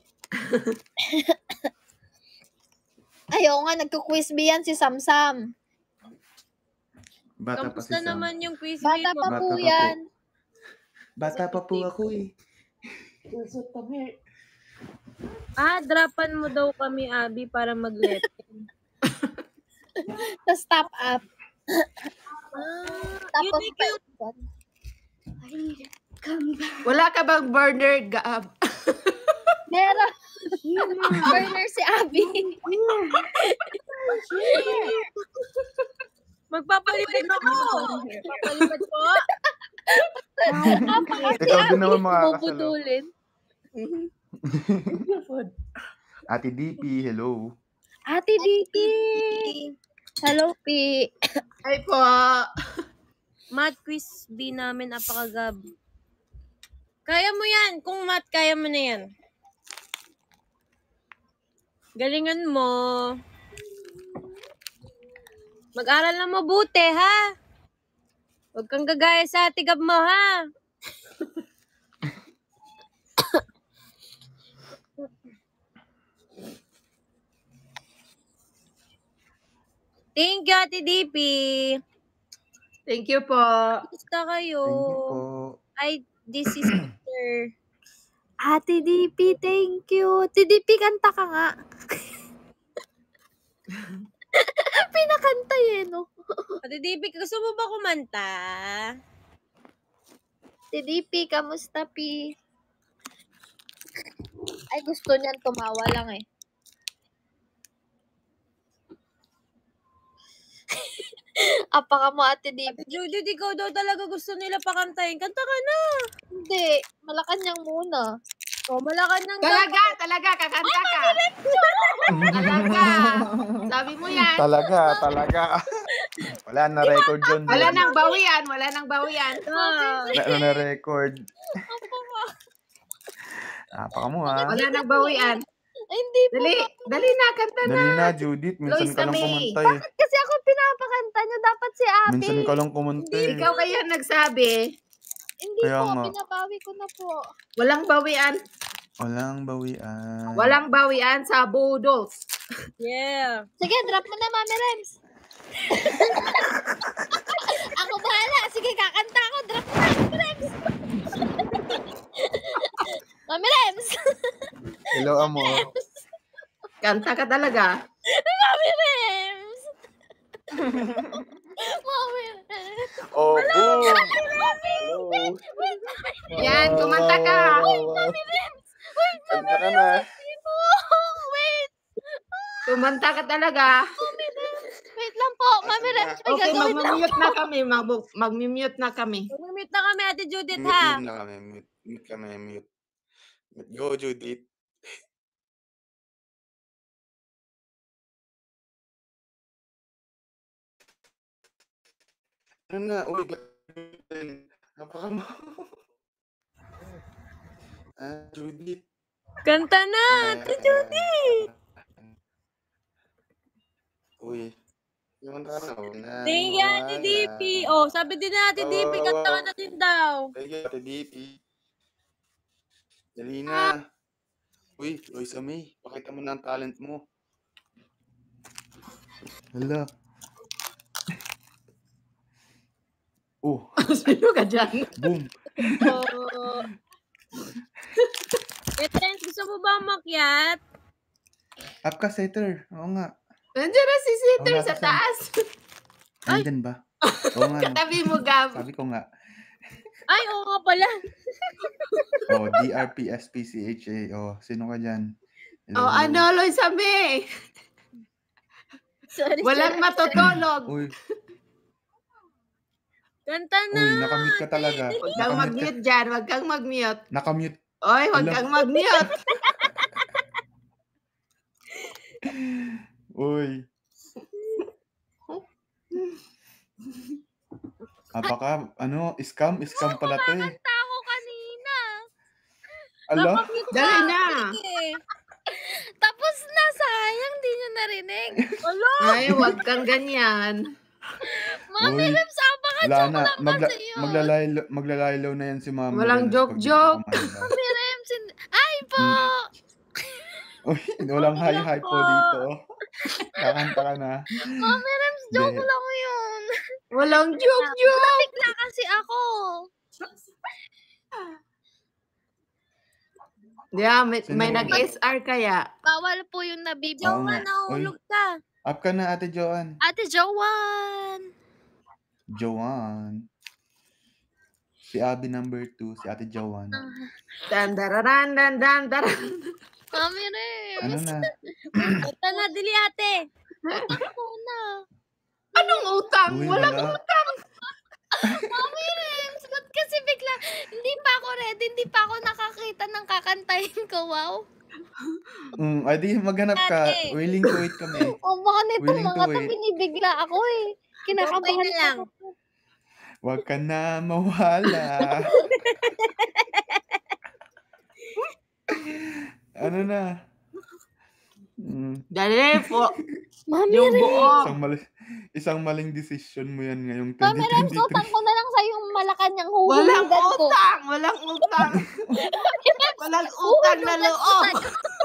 Ayaw nga, nagko-quiz bee yan si Samsam. Bata pa si Kamusta Sam. naman yung quiz Bata mo? pa Bata po pa po. yan. Bata pa po ako eh. Ah, dropan mo daw kami, Abby, para mag-let. Tapos top up. Ah, Tapos yun, cute. Wala ka bang burner, Gab? Meron. Burner si Abby. Magpapalipad ako. Magpapalipad po. Apaka si Ikaw din Abby. naman makakasalo. Bubudulin. Ate D P, hello. Ate Diti. Hello, P. Ay po. Math quiz B namin, apakagab. Kaya mo yan. Kung math, kaya mo na yan. Galingan mo. Mag-aral na mabuti, ha? Huwag kang gagaya sa tigab mo, ha? Thank you, Ate D P. Thank you po. Basta kayo. Thank you po. Ay, this is sister. Ate D P, thank you. Ate D P, kanta ka nga. Pinakanta eh, no? Ate D P, gusto mo ba kumanta? Ate D P, kamusta, P? Ay, gusto niyan tumawa lang eh. Apaka mo, Ate D P. Ate Judith, ikaw daw talaga gusto nila pakantayin. Kanta ka na. Hindi, Malacanang muna. O, Malacanang Talaga, talaga, kakanta ka. Talaga. Sabi mo yan. Talaga, talaga. Wala na record yun. Wala nang bawian, wala nang bawian. Ah. Wala na record. Napaka mo ha. Wala nang bawian. Ay, hindi po. Dali, dali na, kanta na. Dali na, Judith. Minsan Lois ka lang May. kumanta eh. Kasi ako pinapakanta niyo, dapat si Ate. Minsan ka lang kumanta Hindi, eh. ikaw kaya nagsabi. Hindi Kaya po, nga. pinabawi ko na po. Walang bawian. Walang bawian. Walang bawian sa Boodles. Yeah. Sige, drop mo na, Mami Rems. Ako bahala. Sige, kakanta ako. Drop mo na, Mami Rems. Mami Rems. Hello, amor. Kanta ka talaga. Mami Rems. Mami Rems. Oh, boom! Wait, wait, wait. Yan, kumanta ka. Mami Rems. Wait, Kanta ka na. wait. Kumanta ka talaga. Mami Rems. Wait lang po, Mami Rems. May Okay, gagawin lang. mag-mute na kami. Mag- mag-mute na kami. Mag-mute na kami, Ate Judith, Mute ha? mute na kami. Mute, mute kami. Mute. Go, Judith. Ano na? Uy, napaka mo. Ah, Judith. Kanta na, Ate Judith. Uy. Yung ka na. Thank you, Ate D P. Oh, sabi din na Ate D P, kanta ka na din daw. Thank you, Ate D P. Dali na. Uy, Lois May, pakita mo na ang talent mo. Hala. Oh, Sino ka dyan? boom. Oh. Eh, friends, gusto mo ba makyat? Up ka, setter. Oo nga. Nandiyan na si Sitter Wala sa ka sa- taas. Nandyan ba? Oo nga. no. Katabi mo, Gab. Sabi ko nga. Ay, oo nga pala. Oh, D R P S P C H A. Oh, sino ka dyan? Hello, Oh, hello. ano, Lois May. Sorry, Walang sorry. matutulog. Uy, Kanta na. uy, nakamute ka talaga. Huwag kang Nakamute ka. mag-mute dyan. Huwag kang mag-mute. Nakamute. Oy, huwag Wala. kang mag-mute. Uy. Apaka, ano, scam? Scam pala to eh. Kanta ako kanina. Ala? Dali na. Eh. Tapos na, sayang, di nyo narinig. Ay, huwag kang ganyan. Mami Uy. Rems, apaka Wala joke na. lang Magla kasi yun. maglalaylo, maglalaylo na yan si Mama. Walang Rems joke, pag di joke. ka kumain. Mami Rems, hindi- ay po! Uy, walang hi-hi po dito. Kakanta ka na. Mami Rems, joke Hindi. lang yun. Walang joke, joke. Nabigla kasi ako. Yeah, may, Sino may yun? nag-S R kaya. Bawal po yung Oo nabibigla. nga. Nahulog ka. Up ka na, Ate Joanne. Ate Joanne. Joanne. Si Abby number two, si Ate Joanne. Dan, dararan, dan, dan, daran. Mami Rems, Ano na? Kanta na, dili ate. ako na. Anong utang? Uy, Walang wala. utang. Mami Rems, ba't kasi bigla, hindi pa ako ready, hindi pa ako nakakita ng kakantahin ko, wow. Mm, ay di maghanap ka. Ate. Willing to wait kami. O baka nitong Willing to mga to wait. binibigla ako eh. Okay Kinakabahan na lang. ako. Huwag ka na mawala. Ano na? Mm. Dali po. Mami Yung Rems. buo. Isang mali isang maling decision mo yan ngayong Mami Rems, utang twenty twenty-three. ko na lang sa yung Malacanang Walang huhulugan ko. utang. Walang utang. Walang utang na Huhulugan ko loob. sa'yo.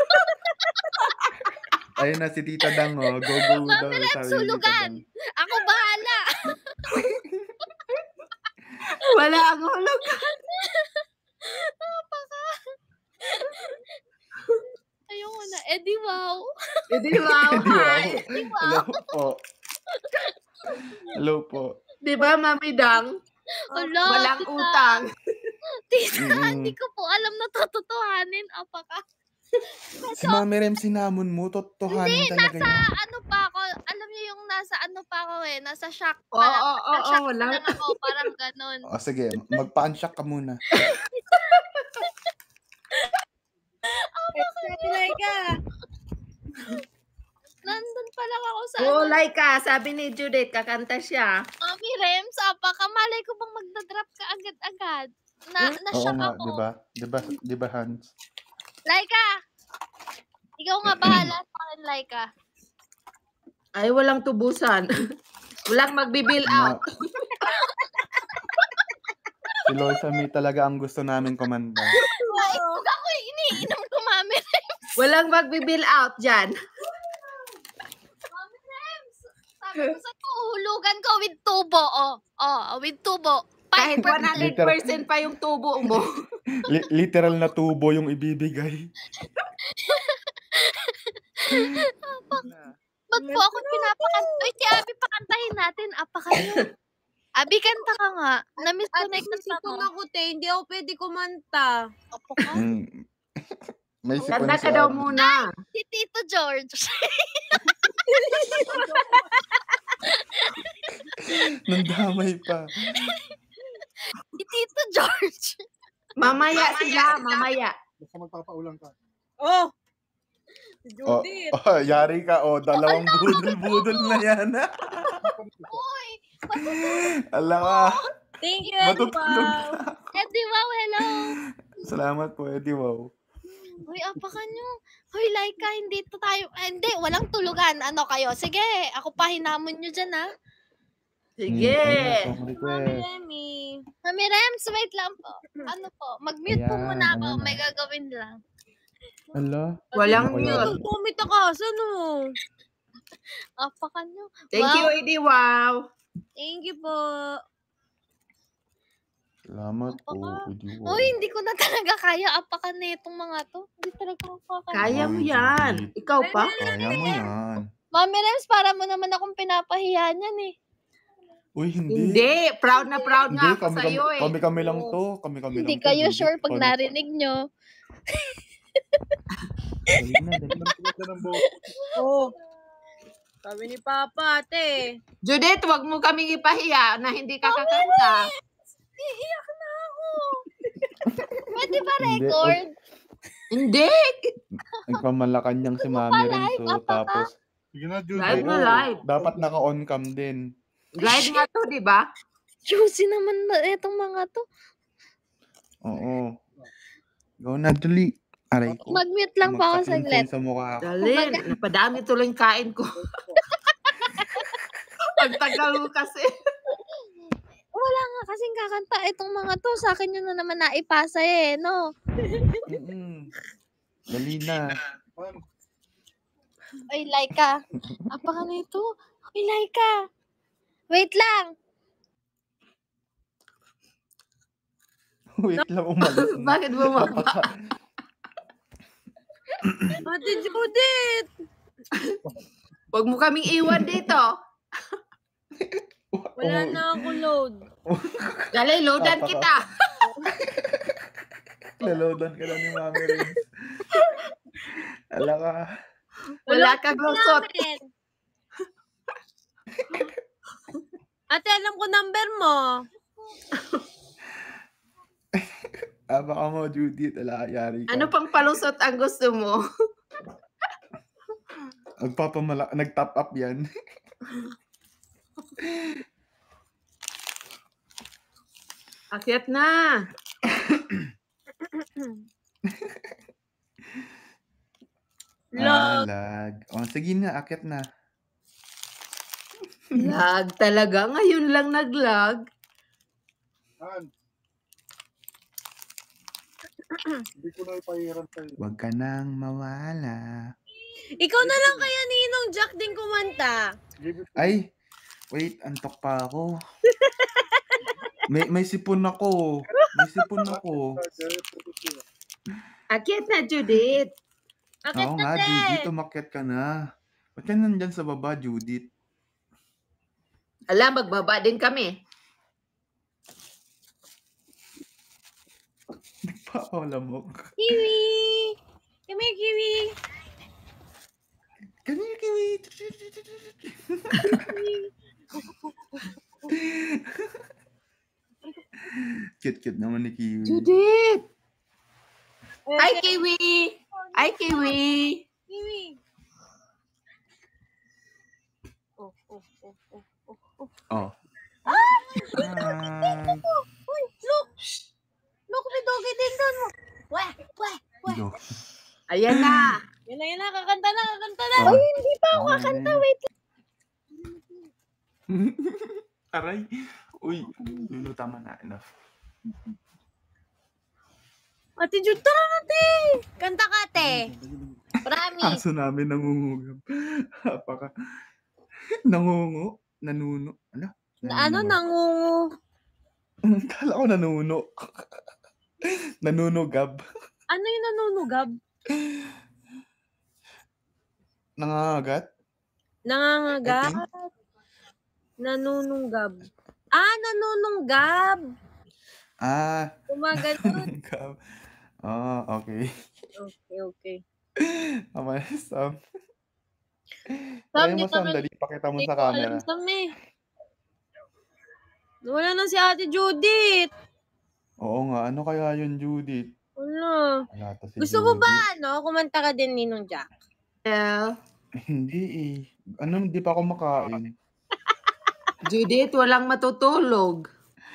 Ayun na si Tita Dang, oh. Go, go daw. Mami Rems, Sabi ni Tita hulugan. Dang. Ako bahala. Wala ang hulugan. Napaka. Ayoko na. Eh di wow. Eh, di ba? Di ba? Hi. Hello po. Hello po. Di ba, Mami Dang? Wala. Walang tita. utang. Tita, Mm. hindi ko po alam na tototohanin. Apaka. Si Mami Rem sinamon mo, totohanin talaga Nasa yan. ano pa ako, alam niyo yung nasa ano pa ako eh, nasa shock Oo, pa. oo, oo, nasa shock wala. lang ako, parang ganun. O sige, magpa-unshock ka muna. Ate Laika. Nandun pa lang ako sa Oo, ano. Laika. Sabi ni Judith, kakanta siya. Mami Rems, apaka, malay ko bang magdadrop ka agad-agad. Na, Oo na-shock nga, ako. di ba? Di ba, di ba Hans? Laika! Ikaw nga bahala sa akin, Laika. Ay, walang tubusan. Walang magbibill out. Na, si Loisa May talaga ang gusto namin komanda. Ay, huwag ako eh, iniinom ko, Mami Rems. Walang magbibill out dyan. Mami Rems, sabi ko sa tuhulugan ko with tubo, oh. Oh, with tubo. Kahit five percent. one hundred percent pa yung tubo mo. Li- literal na tubo yung ibibigay. Ba't po ako pinapakanta? Uy, si Abby, pakantahin natin. Apaka yun. Abby, kanta ka nga. Na-miss ko At na yung kanta sipon mo. ako, te. Hindi ako pwede kumanta. Apaka. Mm. May sipon Kanta si ka daw Abby. muna. Si Tito George. Nandamay pa. Si Tito George. Mamaya sila, mamaya. Basta magpapaulang ka. Oh! Oh, Judith. oh, yari ka. Oh, dalawang budol-budol na yan. Uy, Ala ka. Thank you, Eddie Matutulog Pao. na. Eddie, wow, hello. Salamat po, Eddie. Wow. Uy, apaka nyo. Uy, Laika, hindi to tayo. eh, hindi, walang tulugan. Ano kayo? Sige, ako pa hinamon nyo dyan, ha? Sige. Mm, ayun na, song Mami request. Remy. Mami Rems, wait lang po. Ano po? Mag-mute po Ayan, muna ako. ano na. May gagawin lang. Ala. Walang Ano kaya? mute. Nag-comment ka. Saan mo? Apaka nyo. Thank Wow. you, Eddie. Wow. Thank you po. Salamat po, Apaka. Eddie. Wow. Uy, hindi ko na talaga kaya. Apaka na itong mga to. Hindi talaga ako kakaya. Kaya mo Mami yan. Judith. Ikaw pa? Kaya mo yan. Mami Rems, para mo naman akong pinapahiya niyan eh. Uy, hindi. Hindi. Proud na proud Hindi, nga ako kami, sa'yo kami, eh. kami, kami lang to. Kami, kami Hindi lang to. kayo Judith. sure pag Pag- narinig nyo. Dali na, dali na. Ganda ng buhok. Oh. Sabi ni Papa, ate. Judith, wag mo kaming ipahiya na hindi ka kakanta. Iiyak na ako. Pwede ba Hindi, record? Hindi. Nagpamalakanyang si Mami Live, Renzo. apaka. Tapos, Sige na, Jude. Live na oo, live. dapat naka-on cam din. Live nga to, di ba? Juicy naman na itong mga to. Oo. Go na, dali. Aray ko. Mag-mute lang po ako Magsaklunson saglit. sa mukha ko. Dali. Napadami tuloy yung kain ko. Pagtagal mo kasi. Wala nga kasing kakanta itong mga to. Sa akin yun na naman naipasa eh, no? Mm-mm. Dali na. Ay, Laika. Apaka na ito. Ay, Laika. Wait lang. Wait lang, umalis na. Bakit bumaba? Ate Judith. Huwag mo kaming iwan dito. Wala Oh, na ako load. Dali, loadan Napaka- kita. Lalodan ka na ni Mami Renz. Ala ka. Wala kang lusot. Namin. Ate, alam ko number mo. Ah, baka mo, Judith. Ala, yari ka. Ano pang palusot ang gusto mo? Nagpapamala, nag-top up yan. Akyat na. Ah, Lag. lag. O, sige na, akyat na. Lag talaga. Ngayon lang naglag. Han. Hindi ko na ipahiram sa'yo. Huwag ka nang mawala. Ikaw na lang kaya Ninong Jack din kumanta. Give it to me. Ay, wait, antok pa ako. May may sipon ako. May sipon ako. Akyat na, Judith. Akit Oo na, nga, te. Judith, umakyat ka na. Ba't ka nandyan sa baba, Judith? Alam, magbaba din kami. Nagpaalamok. Kiwi. Come here, Kiwi. Come here, Kiwi. Cute-cute naman ni Kiwi. Judith! Eh, Ay, te- Kiwi! Ay, Kiwi! Kiwi. Oh, oh, oh, oh, oh, oh. Oh. Ah! Hi. Uy, look. Look, may doggy din doon. Weh, weh, weh. Go. Ayan na. Yan na, yan na. Kakanta na, kakanta na. Oh. hindi pa ako kakanta. Wait. Aray. Uy, Lulu, tama na. Enough. Ate Jude, tara na, te. Kanta ka, te. Promise. Aso namin nangungugab. Apaka. Nangungo. Nanuno. Ano? Na, ano, nangungu. Kala ko nanuno. Nanunugab. Ano yung nanunugab? Nangangagat? Nangangagat? Nanununggab. Ah, nanununggab. Ah. Gumaganon. Gab. Oh, okay. Okay, okay. Tama na, Sam. Sam, Try mo, di Sam. naman- Dali, pakita mo Hindi sa ko alam, camera. Sam, eh. Wala na si Ate Judith. Oo nga. Ano kaya yun, Judith? Wala. Wala to si Gusto mo Judith. ba, ano, kumanta ka din, Ninong Jack? Well, Hindi eh. Ano, hindi pa ako makain. Judith, walang matutulog.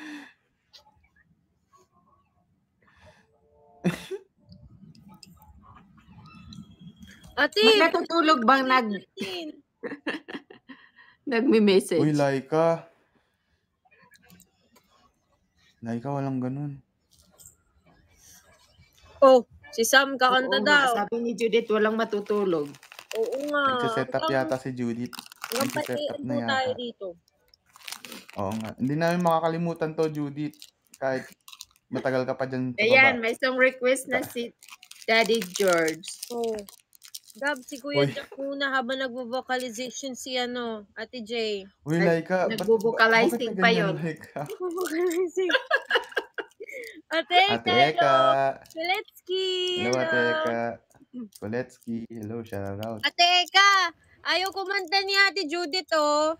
Ate, May natutulog bang nag, Tin. nagme-message? Uy, Laika. Laika, walang ganun. Oh, si Sam kakanta Oo nga, daw. sabi ni Judith, walang matutulog. Oo nga. Nagsiset up yata si Judith. Hanggang Nagsiset up patiin na po tayo yata. dito. Oo nga. Hindi namin makakalimutan to, Judith. Kahit matagal ka pa dyan sa Ayan, baba. may song request na si Daddy George. Oh. Gab, si Kuya Uy. Jack muna habang nagvo-vocalization si ano, Ate J. Uy, Nag- Laika. ba't- nagbo-vocalizing bakit pa ka ganyan, yun. Laika? Vocalizing. Ate, Ate hello. Eka. Kuletsky. Hello, Ate Eka. Kuletsky. Hello, shout out. Ate Eka, ayaw kumanta ni Ate Judith, oh.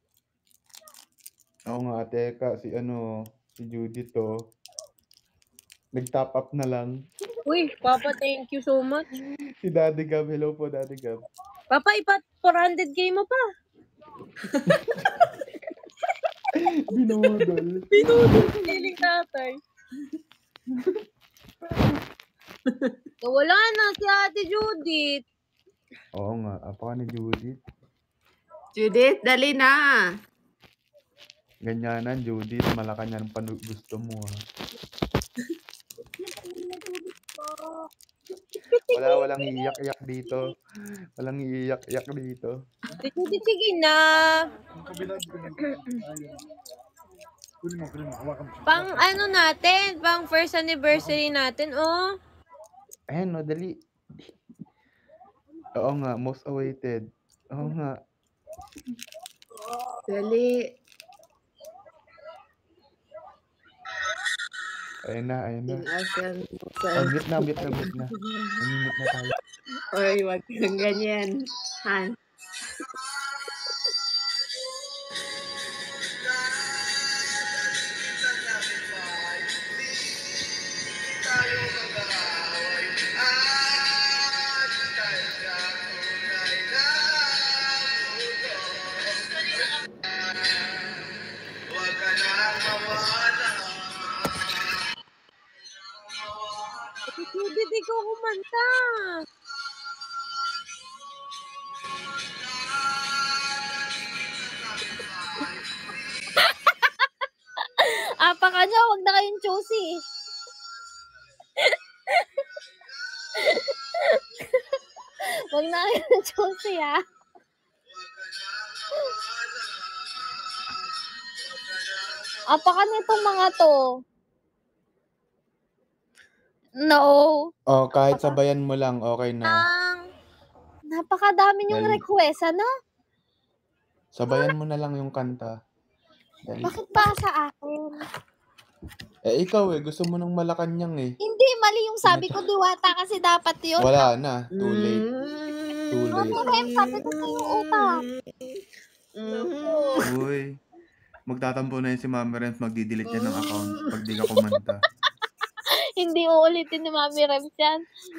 Oo nga, Ate Eka. Si ano, si Judith to. Nag-top up na lang. Uy, Papa, thank you so much. Si Daddy Gab. Hello po, Daddy Gab. Papa, ipat four hundred K mo pa. Binudol. Pinudol feeling tatay. So, wala na si Ate Judith. Oo nga. Apa ni Judith? Judith, dali na. Ganyanan, Judith. Malakan yan pa gusto mo. Ha? Wala, walang iiyak-iyak dito. Walang iiyak-iyak dito. Ate Judith, sige na. Ang kabila, kunin mo. Ayun. Kunin mo, kunin mo. Hawakan mo. Pang ano natin, pang first anniversary natin, oh. Ayan, no, dali. Oo nga, most awaited. Oo nga. Dali. Ayun na, ayun na. Inasan mo Oh, sa... mute na, mute na, mute na. Mamimute na tayo. Oy, wag kang ganyan. Han. Ate Judith, ikaw kumanta. Josie. Huwag na kayo ng Josie, ha? Apaka nitong mga to. No. Oh, kahit sabayan mo lang, okay na. Ang Napakadami yung Dahil- request, ano? Sabayan mo na lang yung kanta. Dali. Bakit pa sa akin? Eh, ikaw eh, gusto mo ng Malacanang eh. Hindi, mali yung sabi ko, Diwata, kasi dapat yun. Wala na, too late. Mm. Too late. Mami Rem, sabi ko sa'yo, utak. Mm. Uy, magtatampo na yun si Mami Renz, magdi-delete yan ng account pag di ka kumanta. Hindi uulitin ni Mami Rem yan.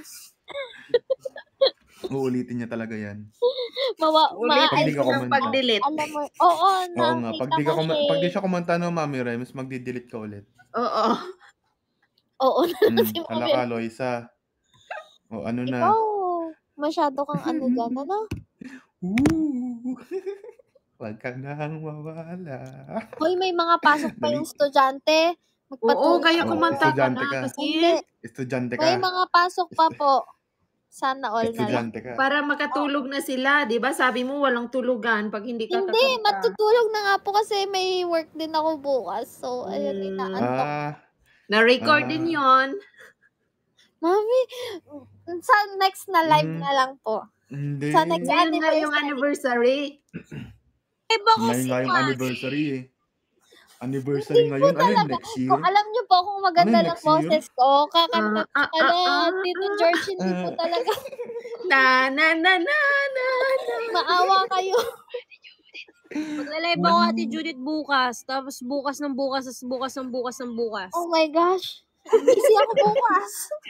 Uulitin niya talaga yan. Mawa, ma, Pag di ka Ulitin ng kumanta. pag-delete. alam mo, oo, na, Oo nga, pag di, ka kuma- pag di siya kumanta no, Mami Renz, magdi-delete ka ulit. Oo. Oo na Mm, si Mami hala Rem. ka, Loisa. O ano na. Ikaw, masyado kang ano dyan, ano? Ooh. Wag ka nang mawala. Hoy, may mga pasok pa Dali. yung estudyante. Oo, Magpatuloy. kaya Oo, kumanta ka estudyante na ka. kasi Hindi, Estudyante may ka. mga pasok pa po. Sana all na lang. Estudyante ka. para makatulog na sila, 'di ba? Sabi mo walang tulugan pag hindi ka Hindi, kakanta. matutulog na nga po kasi may work din ako bukas. So, ayun, Mm. inaantok. Ah, Na-record Ah. din 'yon. Mami, sa next na live Mm. na lang po. hindi. Sa next Ngayon nga yung anniversary. anniversary. Eh, baka Ngayon si nga yung Mami. anniversary eh. Anniversary ngayon. Ano yun, next year? Kung alam niyo po kung maganda Ano, ng next year? boses ko, kakanta Ah, ah, ano, ah, ah, Tito George, hindi po Ah. talaga Na na na na na. maawa kayo. Magla-live ako Ate Judith bukas. Tapos bukas ng bukas, tapos bukas ng bukas ng bukas. Oh my gosh. Busy ako bukas.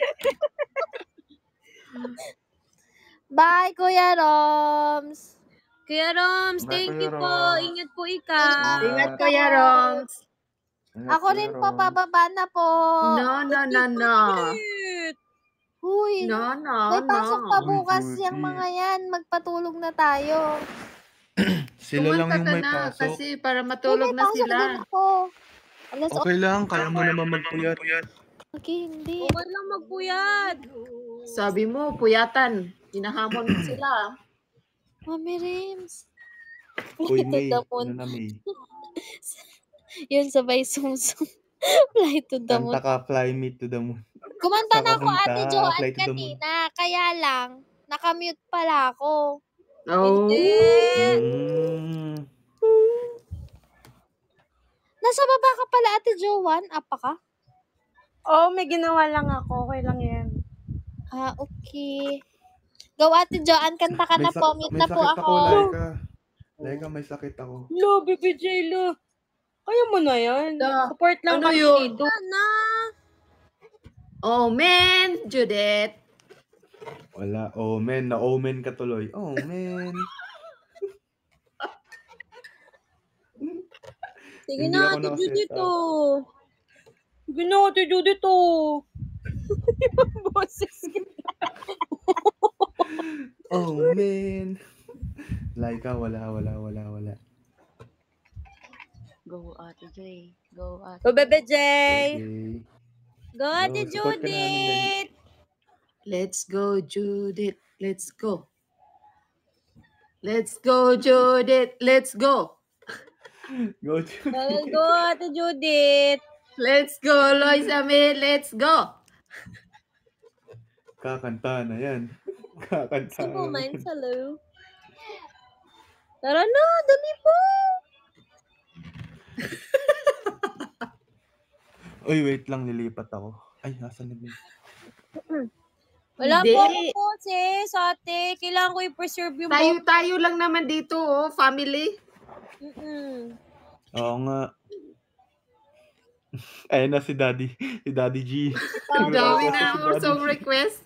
Bye, Kuya Roms. Kuya Roms, Bye, thank Kuya you po. Roms. Ingat po ikaw. Ingat Kuya Roms. Ako rin po, pababa na po. No, no, no, no. Shit. Huy, No, no, may pasok pa no. bukas Uy, yung Judy. mga yan. Magpatulog na tayo. Sila lang Kumanta yung ka may na pasok. kasi para Uy, matulog may na pasok sila. din ako. Alas Okay lang, kaya mo naman magpuyat. okay, hindi. Okay lang magpuyat. Sabi mo, puyatan. Hinahamon mo sila. Mami Rims. Uy, Fly to May. the moon. Ano na, May? Yun, sabay sumsum. Fly to the moon. Kanta ka, Fly Me to the Moon. Kumanta Saka na ako, Ate kumanta, Joanne, Fly to the Moon. kanina. Kaya lang, nakamute pala ako. Oh. Mm. Nasa baba ka pala, Ate Joanne. Apa ka? Oo, may ginawa lang ako. Okay lang yan. Ah, okay. Go, Ate Joanne, kanta ka na sak- po. Mute may na po sakit ako. Laika. Laika, may sakit ako. Lo, Baby J, lo. Kaya mo na yan. Da. Support lang Ano kami yun? dito. Sana. Oh, man, Judith. Wala. Oh, man. Na-omen ka tuloy. Oh, man. Sige Hindi na, ako Ate nakaset Judith, up. oh. Sige na, Ate Judith, oh. Boses ka. Oh, man. Laika, wala, wala, wala, wala. Go, Ate J. Go, Ate Go, Baby J. Okay. Go, Ate Go, support ka namin, Judith. Let's go, Judith. Let's go. Let's go, Judith. Let's go. Go, Go, go, Ate Judith. Let's go, Loisa May. Let's go. Kakanta na yan. Kakanta Si po, na man, yan. hello. Tara na, dali po. Uy, wait lang. Lilipat ako. Ay, nasan na ba? Wala Hindi. po ako po, sis, ate. Kailangan ko i-preserve yung boses. Tayo-tayo lang naman dito, oh, family. Mm-mm. Oo nga. Ayun na si Daddy. Si Daddy G. Ang dami Si na Daddy ako song G. request.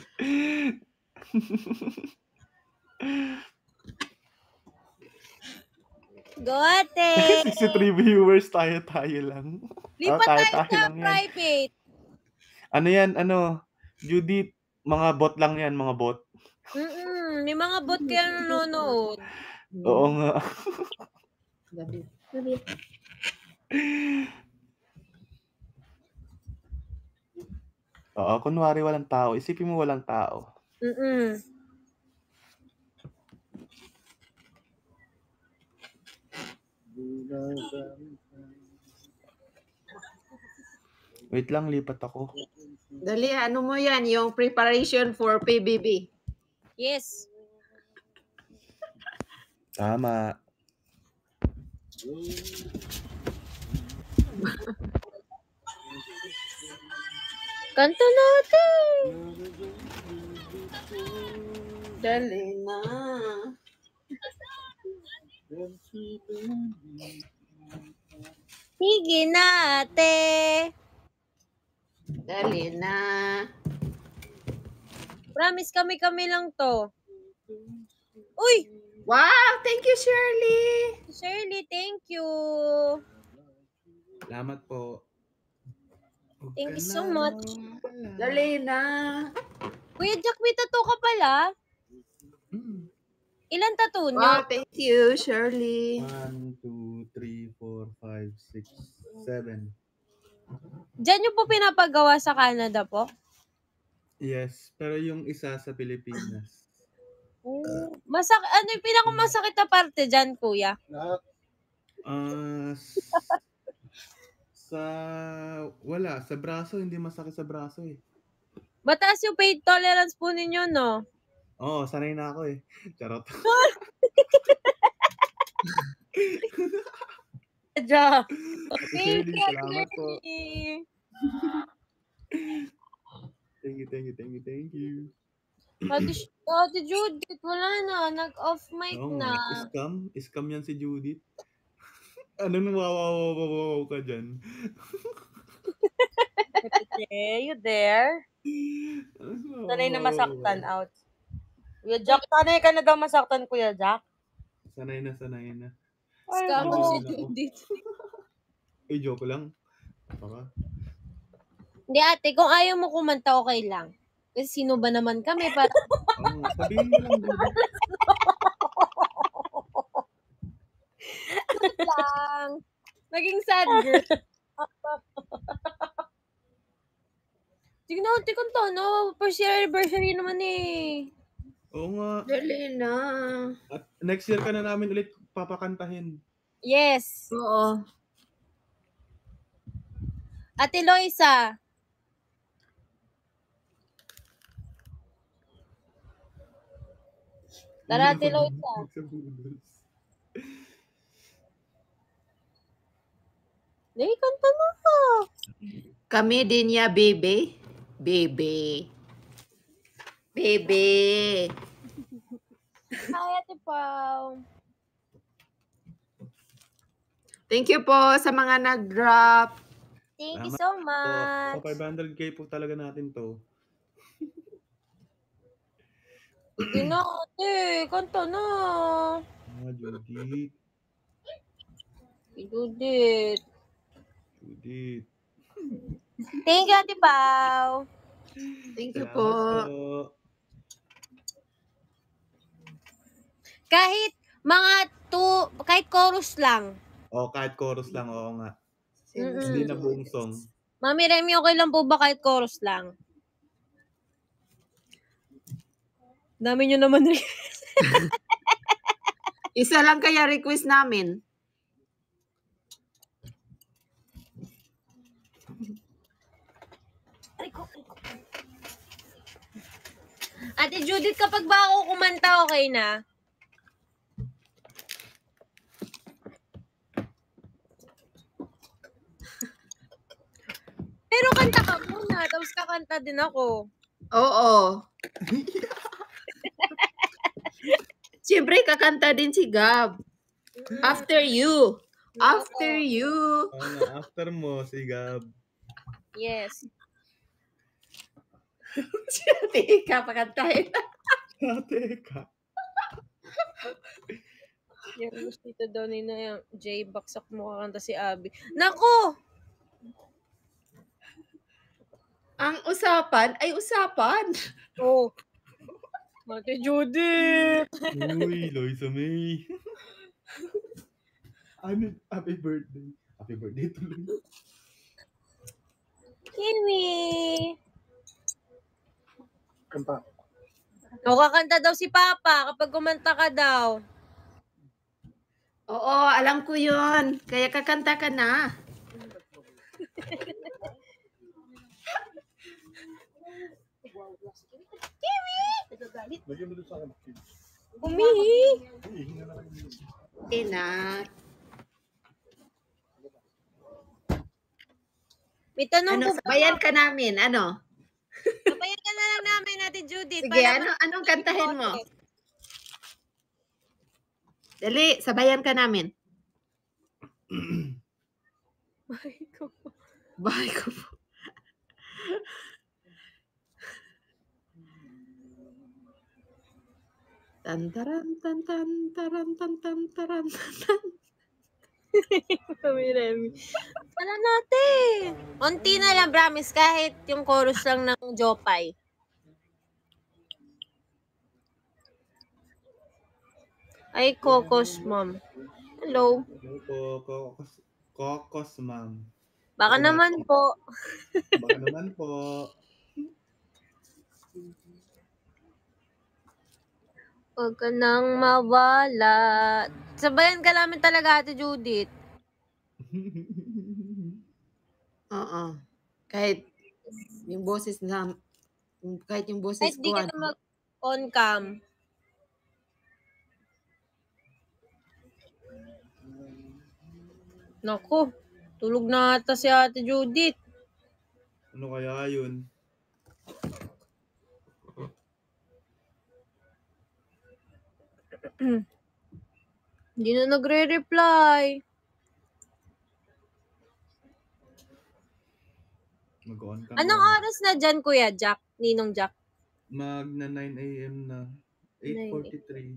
Go, ate. sixty-three viewers, tayo-tayo lang. Lipat Ah, tayo tayo-tayo sa lang yan. private. Ano yan, ano? Judith, mga bot lang yan, mga bot. Mm-mm. May mga bot kaya nanonood. Oo nga. Gabi. kunwari walang tao. Isipin mo walang tao. Mm. Wait lang, lipat ako. Dali, ano mo yan? Yung preparation for P B B. Yes. Tama. Kanta natin. Dali na. Sige nate. Dali na. Promise kami-kami lang to. Uy! Wow! Thank you, Shirley! Shirley, thank you. Salamat po. Thank you so much. Dali na. Kuya Jack, may tattoo ka pala? Hmm. Ilan tattoo nyo? Wow, thank you, Shirley. One, two, three, four, five, six, seven. Diyan nyo po pinapagawa sa Canada po? Yes, pero yung isa sa Pilipinas. Oh. Masak ano yung pinakamasakit na parte dyan, kuya? Ah, s- sa wala, sa braso hindi masakit sa braso eh. Mataas yung pain tolerance po ninyo, no? Oo, sanay na ako eh. Charot. Jack. Shirley, Thank you, salamat po. Shirley. Thank you, thank you, thank you, thank you. Ate, Sh- Ate Judith, wala na. Nag-off mic Oo na. nga, scam? Scam yan si Judith. Anong wawawawawaw ka dyan? Hey, you there? Anong Sanay na masaktan wawawawaw? out. Kuya Jack, sanay ka na daw masaktan, Kuya Jack. Sanay na, sanay na. Scammer Sanay si na ako. Judith. Eh, joke lang. Baka. Hindi ate, kung ayaw mo kumanta, okay lang. Kasi sino ba naman kami para... Oo nga, sabihin mo lang, Judith. lang. Naging sad girl. Tignan natin kung to, no? First year anniversary naman eh. Oo nga. Dali na. At next year ka na namin ulit papakantahin. Yes. Oo. Ate Loisa. Tara, Ate Loisa. Sa Boodles. Dahil kanta na ka. Kami din ya, baby. Baby. Baby. Hi, Ate Pao. Thank you po sa mga nag-drop. Thank you Salamat so po. much. Sa five hundred K po talaga natin to. Sige na, ate. Kanta na. Ah, Judith. Si Judith. Judith. Thank you, Ate Pao. Thank you Salamat po. po. Kahit mga two, kahit chorus lang. O, kahit chorus lang, oo nga. Mm-mm. Hindi na buong song. Mami Remy, okay lang po ba kahit chorus lang? Dami nyo naman rin. Isa lang kaya request namin. Ate Judith, kapag ba ako kumanta, okay na? Pero kanta ka muna, tapos kakanta din ako. Oo. Siyempre, kakanta din si Gab. After you. After you. Oo nga, after mo, si Gab. Yes. Hindi ka pakantahin. Ate ka. Yung gusto dito daw ni na yung J, baksak mo kakanta si Abby. Nako! Ang usapan ay usapan. Oh. Ate Judith! Uy, Loisa May. Ano? Happy birthday. Happy birthday tuloy. Kiwi! Kanta. O, kakanta daw si Papa kapag kumanta ka daw. Oo, alam ko yun. Kaya kakanta ka na. Lagyan mo doon sa akin. Umihi. Ihinga na lang yun. Ina. May tanong Ano, po ba? sabayan ka namin. Ano? Sabayan ka na lang namin natin, Judith. Sige, ano, anong kantahin mo? Dali, sabayan ka namin. Bahay ko. Bahay ko po. Tantaran, tantan, taran, tantan, taran, tantan. Kami, Remy. Wala natin. Unti na lang, promise. Kahit yung chorus lang ng Jopay. Ay, Cocos, ma'am. Hello. Hello po, Kokos, Kokos ma'am. Baka Ako naman ba- po. Baka naman po. Huwag ka nang mawala. Sabayan ka namin talaga, Ate Judith. Oo. Kahit yung boses na, kahit yung boses Kahit di ko, ka ano, na mag-on cam. Naku, tulog na ata si Ate Judith. Ano kaya yun? Hindi na nagre-reply. Mag-on ka Anong na. oras na dyan, Kuya Jack? Ninong Jack? Mag na nine a.m. na. eight forty-three.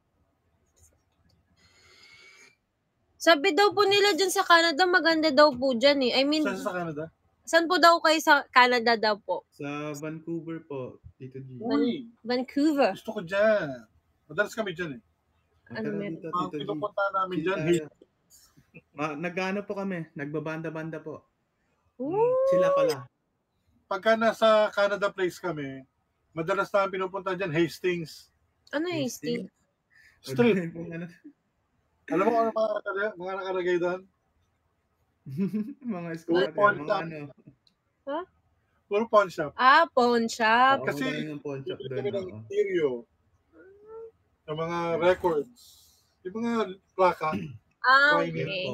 Sabi daw po nila dyan sa Canada, maganda daw po dyan eh. I mean, Saan sa Canada? saan po daw kayo sa Canada daw po? Sa Vancouver po, Tito G. Uy, Vancouver. gusto ko dyan. Madalas kami dyan eh. Ano Tara meron? dito, Ang Tito G. pinupunta namin Chill dyan, tayo. hey, Ah, nag-ano po kami? Nagbabanda-banda po. Ooh. Sila pala. pagka nasa Canada Place kami, madalas namin pinupunta dyan, Hastings Ano yung Steve? Street. Kung ano, Alam mo kung ano mga, nakala- mga nakalagay doon? mga Puro squatter, pawn mga shop. ano. Puro pawn shop. Ah, pawn shop. Oo, Kasi, magaling ng pawn shop Bibili doon. kami ng Oo. interior, ng mga records, yung mga plaka, Ah, Why Yun okay. po.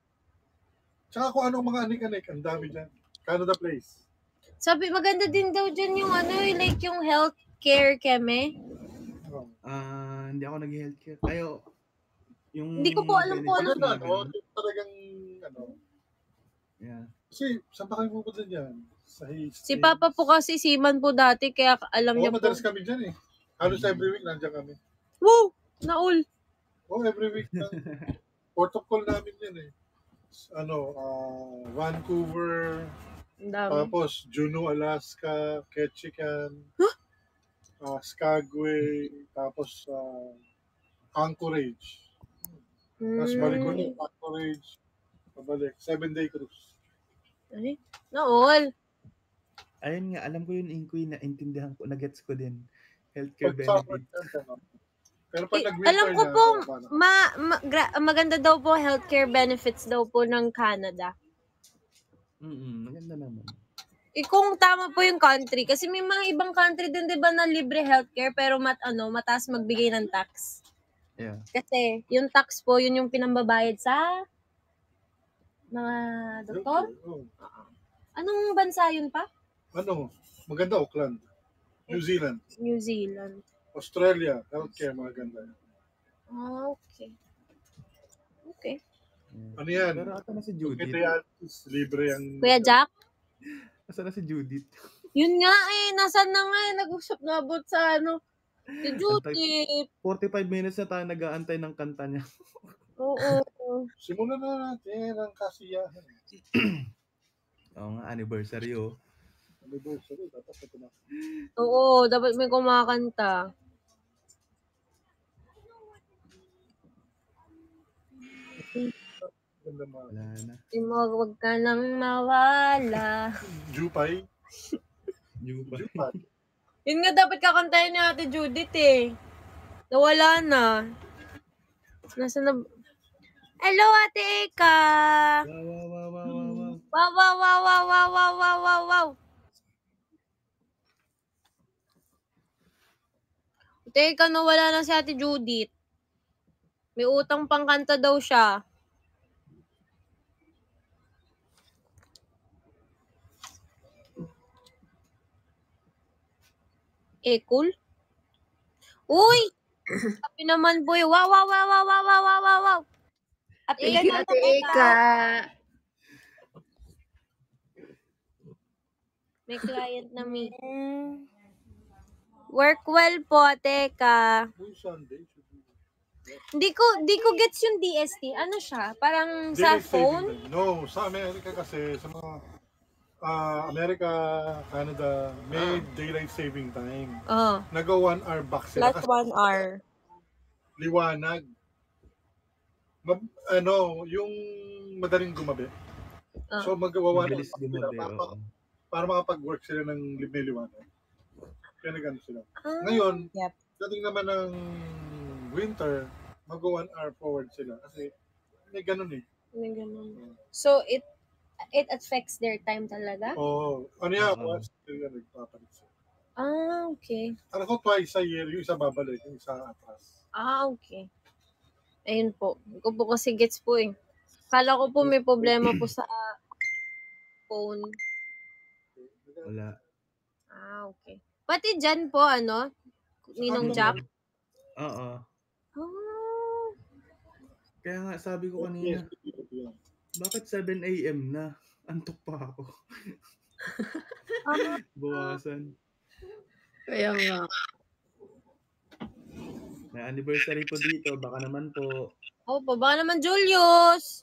tsaka kung anong mga anik-anik, ang dami dyan. Canada Place. Sabi, maganda din daw dyan yung ano, yung like yung healthcare keme. Oh. Ah, hindi ako nag-healthcare. Ayo, yung Hindi ko po alam po benefits ano. Maganda, na no? ganun. Yung talagang, ano, Yeah. kasi, saan pa kayo pupunta dyan? Sa Hastings. Si Papa po kasi seaman po dati, kaya alam Oo, niya po. madalas kami dyan eh. Halos every week nandiyan kami. Woo! Naul! Oh, every week. Na, port of call namin yan eh. Ano, ah, Vancouver, Ang dami. tapos Juneau, Alaska, Ketchikan, ah, Skagway, tapos ah, Anchorage. Tapos balik Hmm. ulit, Anchorage, pabalik. Seven day cruise. Ay, Naul! Ayun nga, alam ko yun, Inkoy, na intindihan ko, na-gets ko din. Healthcare Pag summer, benefits. ano. Pero pag Eh, nag-winter alam ko na, po, baba na. ma, ma- gra- maganda daw po healthcare benefits daw po ng Canada. Mm, maganda naman. Eh, kung tama po yung country, kasi may mga ibang country din, di ba, na libre healthcare, pero mat, ano, mataas magbigay ng tax. Yeah. Kasi, yung tax po, yun yung pinambabayad sa mga doktor. Oh. Anong bansa yun pa? Ano, maganda Auckland, New Zealand, New Zealand. Australia, healthcare, maganda. Ah, okay. Okay. Yeah. Ano yan? Pero ata na si Judith. Pediatrics, libre ang... Kuya Jack? Asa na si Judith? Yun nga eh, nasan na nga eh, nag-usap na about sa ano, si Judith. forty-five minutes na tayo nag-aantay ng kanta niya. Oo. Simulan na natin ang kasiyahan. Oo nga, anniversary oh. Anniversary, dapat ito na. Oo, dapat may kumakanta. Ganda mga... Wala na. Di mo, wag ka nang mawala. Jupay. New pa. Jupay. Yun nga dapat kakantahin ni Ate Judith eh. Nawala na. Nasa na... Hello, Ate Eka! Wow, wow, wow, wow, wow, wow. Wow, wow, wow, wow, wow, wow, wow, wow, wow. Ate Eka, nawala na si Ate Judith. May utang pang kanta daw siya. Eh, cool? Uy! Happy naman, boy. Wow, wow, wow, wow, wow, wow, wow, wow, wow. Ate Thank you, Eka, Ate Eka. may client na meeting. Work well po, Ate Eka. Yung Sunday. should be- Hindi ko, di ko gets yung D S T. Ano siya? Parang sa Daylight saving phone? time. No, sa Amerika kasi, sa mga ah, America, Canada, may daylight saving time. Oh. Nag-o one hour back sila Plus kasi one hour. liwanag. Mab- ano, yung madaling gumabi. Ah. So mag-one hour Mabilis back sila gumabi, para, oo. para makapag-work sila ng may liwanag. Kaya nag sila. Ah, Ngayon, yep. dating naman ng winter, mag-go one hour forward sila. Kasi may ganun eh. May ganun. So, it it affects their time talaga? Oo. Ano yan, Oo. once sila nagpapalit sila. Ah, okay. Alam ko twice a year, yung isa babalik, yung isa atras. Ah, okay. Ayun po. Hindi ko po kasi gets po eh. Kala ko po may problema po sa ah, phone. Wala. Ah, okay. Pati dyan po, ano? Ninong Jap? Oo. Ah. Kaya nga sabi ko kanina, bakit seven a.m. na? Antok pa ako. Ah. Bawasan. Kaya nga. May anniversary po dito, baka naman po. Opo, baka naman Julius.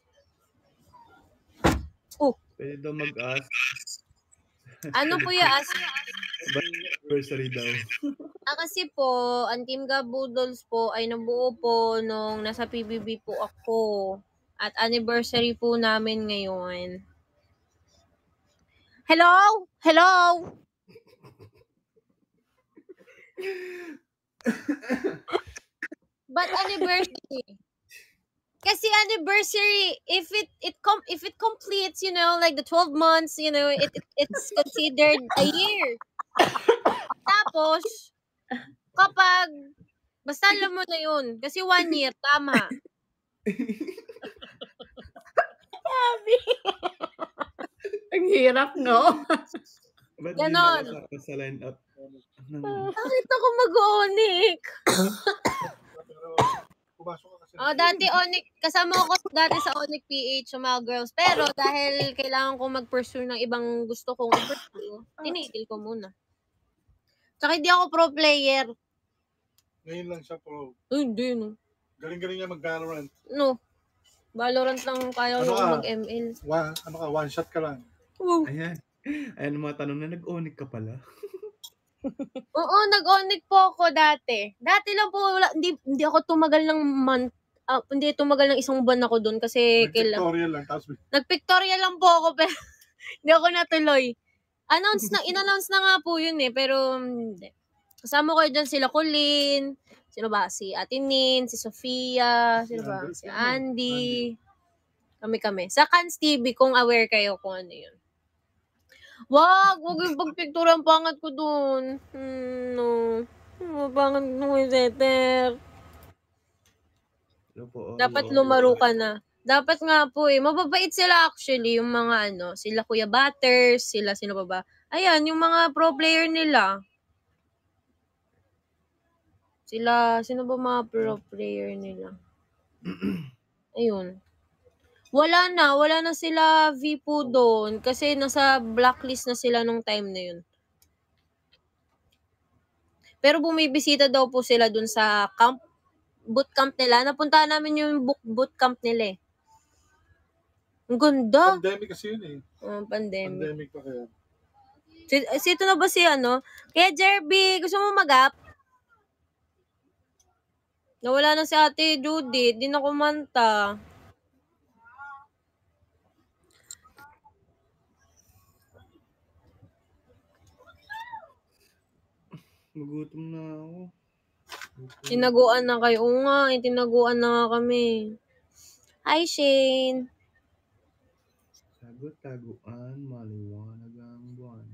Oh, Pwede daw mag-ask. ano po yung as? Anniversary daw. Ah, kasi po, ang Team Gaboodles po ay nabuo po nung nasa P B B po ako. At anniversary po namin ngayon. Hello? Hello? But anniversary. Kasi anniversary, if it it com if it completes, you know, like the twelve months, you know, it, it it's considered a year. Tapos, kapag, basta alam mo na yun. Kasi one year, tama. Ang hirap, no? Ba't di Ganon. nakasama sa line-up? Bakit ako mag-onic? Pero, pumasok ka kasi. Oh, dati onic, kasama ako dati sa Onic P H, yung mga girls. Pero dahil kailangan ko mag-pursue ng ibang gusto kong i-pursue, tinigil ko muna. Tsaka hindi ako pro player. Ngayon lang siya pro. Ay, hindi, no. Galing-galing niya mag-Valorant. No. Valorant lang kaya Ano ko ka? mag-M L. One, ano ka, one shot ka lang. Oh. Ayan. Ayan ang mga tanong na nag-onic ka pala. Oo, nag-onic po ako dati. Dati lang po, wala, hindi, hindi ako tumagal ng month. ah, hindi tumagal ng isang buwan ako doon kasi kailangan. Nag-tutorial lang. Tapos, Nag-pictorial lang po ako pero hindi ako natuloy. Announce na, in-announce na nga po yun eh, pero hindi. Kasama ko dyan sila Colleen, sino ba? Si Ate Nin, si Sofia, sino ba? Si Andy. Kami-kami. Sa Cans T V, kung aware kayo kung ano yun. Wag! Wag yung pagpicture ang pangat ko dun. Hmm, no. Hmm, pangat mo yung setter. Hello po. Dapat hello. lumaro ka na. Dapat nga po eh. Mababait sila actually, yung mga ano, sila Kuya Butters, sila sino pa ba? Ayan, yung mga pro player nila. Sila, sino ba mga pro player nila? Ayun. Wala na, wala na sila V po doon kasi nasa blacklist na sila nung time na yun. Pero bumibisita daw po sila doon sa camp, bootcamp nila. Napunta namin yung book bootcamp nila eh. Ang ganda. pandemic kasi yun eh. Oh, pandemic. Pandemic pa kaya. Si, sito na ba si ano? Kaya Jerby, gusto mo mag-up? Nawala na si Ate Judith, di na kumanta. Nagutom na ako. Gutom. Tinaguan na kayo. Oo nga, eh, tinaguan na nga kami. Hi, Shane. Tago-taguan, maliwanag ang buwan.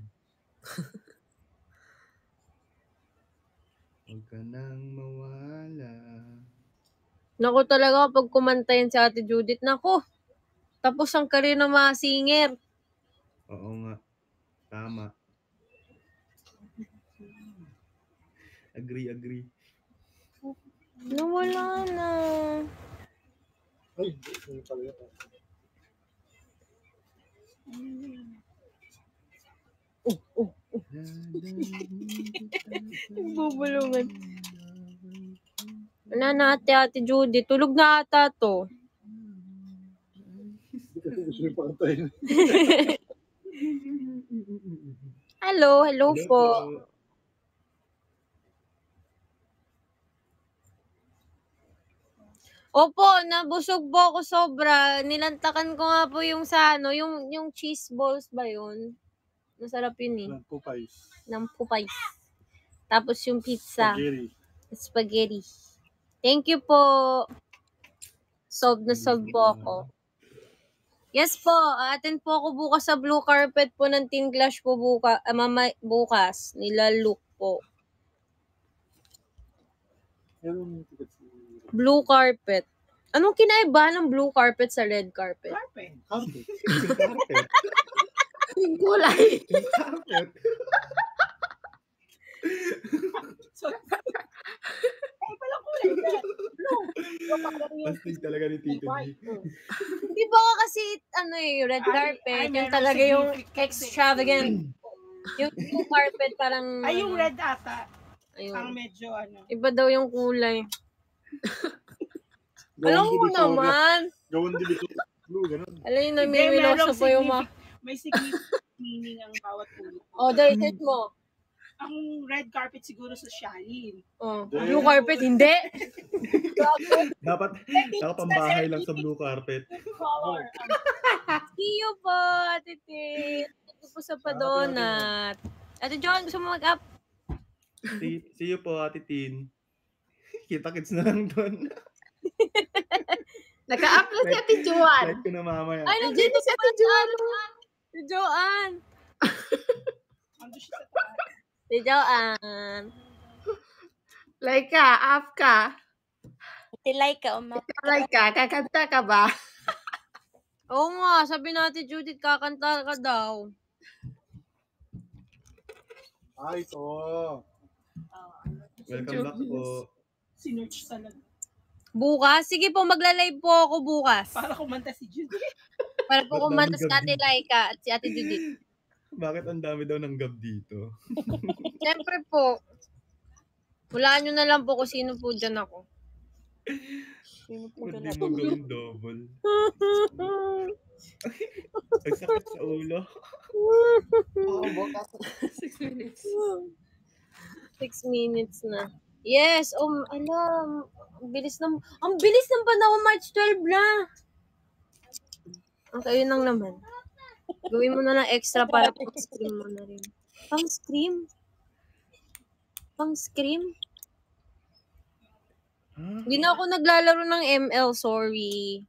Huwag ka nang mawala. Naku talaga, kapag kumanta yan si Ate Judith, naku, tapos ang career ng mga singer. Oo nga. Tama. Agree, agree. Nawala na. Ay, hindi pala yun. Oh, oh, oh. Bubulungan. Wala na ate, Ate Judith. Tulog na ata to. Hindi kasi gusto yung pakantayin. Hello, hello Hello po. po. Opo, nabusog po ako sobra. Nilantakan ko nga po yung sa ano, yung, yung cheese balls ba yun? Masarap yun eh. Ng Popeyes. Ng Popeyes. Tapos yung pizza. Spaghetti. Spaghetti. Thank you po. Sob na sob po ako. Yes po, attend po ako bukas sa blue carpet po ng Teen Clash po buka, ah, mama, bukas. Nila Luke po. Meron yung ticket si... Blue carpet. Anong kinaiba ng blue carpet sa red carpet? Carpet. Carpet. Yung carpet. Yung kulay. Yung carpet. So, ay, pala kulay. Blue. Pastig talaga ni Tito G. Di ba nga kasi, ano eh, yung red Ay, carpet, ay, yung meron talaga yung significance eh. extravagant. Yung blue carpet parang, Ay, yung ano, red ata. Ang ayun. medyo ano. Iba daw yung kulay. Gawang Alam mo divisoria. naman. Gawang divisoria. Blue, ganun. Alam yun, Hindi, namimilosyo merong po yung mga... signific- may significant meaning ang bawat kulay. Oh, dahil search mo. Ang red carpet siguro sa Shaolin. Oh, Hindi. blue carpet, hindi. Dapat, dapat pambahay lang sa blue carpet. Color. See you po, Ate Tin. Thank you po sa padonat. Ate John, gusto mo mag-up? See, see you po, Ate Tin. Kita-kits na lang doon. Naka-up na si Ate Juan. Like ko na mamaya. Ay, Nandiyan nandito na si Ate Juan. si Joanne. Ando siya sa taas. Si Joanne. Like ka, up ka. Si Laika, umak. Like ka, kakanta ka ba? Oo nga, sabi natin, Judith, kakanta ka daw. Ay, ito. Welcome back po. Sinerch talaga. Bukas? Sige po, magla-live po ako bukas. Para kumanta si Judy. Para po Ba't kumanta dami si Ate gabi? Laika at si Ate Judith. Bakit ang dami daw ng gab dito? Siyempre po. Hulaan nyo na lang po kung sino po dyan ako. Sino po Ba't dyan di ako? mo gawin double? Ay, sakit sa ulo. Oo, bukas. Six minutes. Six minutes na. Yes, um, alam, ang bilis ng, ang bilis ng panahon, March twelfth na. Okay, yun lang naman. Gawin mo na lang extra para pang-scream mo na rin. Pang-scream? Pang-scream? Huh? Hindi na ako naglalaro ng M L, sorry.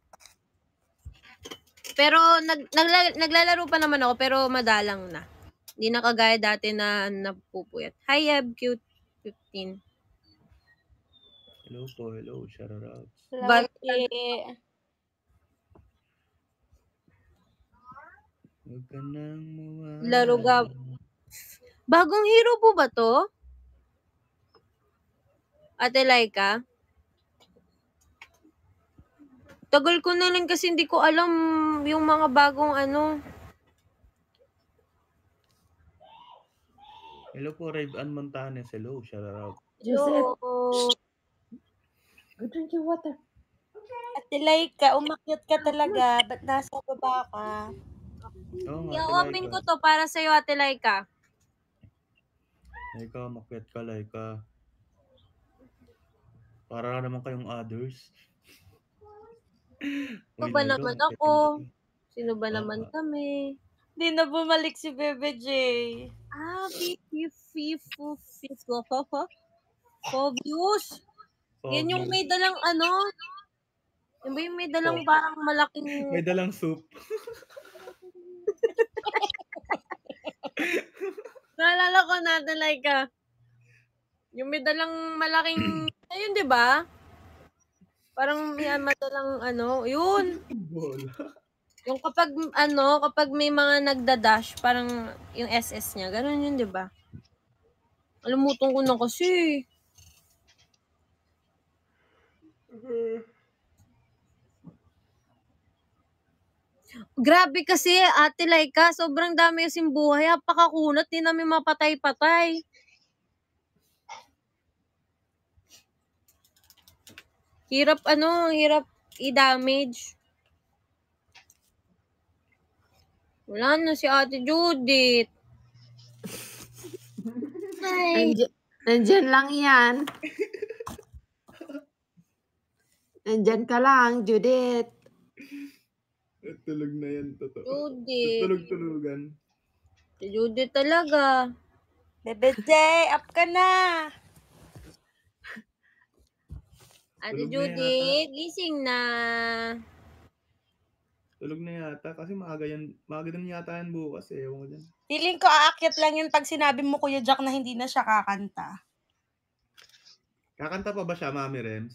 Pero nag, nagla, naglalaro pa naman ako, pero madalang na. Hindi na kagaya dati na napupuyat. Hi, Eb, cute fifteen. Hello po, hello, shout out. But, Huwag ka nang mawala. laro ga. Bagong hero po ba to? Ate Laika? Tagal ko na rin kasi hindi ko alam yung mga bagong ano. Hello po, Rave Ann Montanes. Hello, shout out. Joseph, So, go drink your water. Ate Laika, umakyat ka talaga. Ba't nasa baba ka? Oo nga, i-open Ate ko to para sa'yo, Ate Laika. Laika, makyat ka, Laika. Para naman kayong others. Sino Uy, ba Laika, naman makyat ka ako? na. Sino ba Ah, naman ah. kami? Di na bumalik si Bebe J. Ah, Fifu, Fifu, Phobius. Yan yung may dalang ano? Yan ba yung may dalang parang malaking... May dalang soup. Naalala ko natin like ah, yung may dalang malaking... Ayun, di ba? Parang may madalang ano, yun. Bola. Yung kapag ano, kapag may mga nagdadash, parang yung S S niya, ganun yun, di ba? Alimutan ko na kasi. Grabe kasi, Ate Laika, sobrang dami yung buhay. Apakakunat, di namin mapatay-patay. Hirap ano, hirap i-damage. Wala na si Ate Judith. Ay. Nandiyan, nandiyan lang yan. Nandyan ka lang, Judith. Tulog na yan, totoo. Judith. Tulog-tulugan. Si Judith talaga. Bebe J, up ka na. Ate Tulog na Judith, gising na. Tulog na yata kasi maaga yan. Maaga din yata yan bukas eh. Ewan ko dyan. Feeling ko aakyat lang yun pag sinabi mo, Kuya Jack, na hindi na siya kakanta. Kakanta pa ba siya, Mami Rems?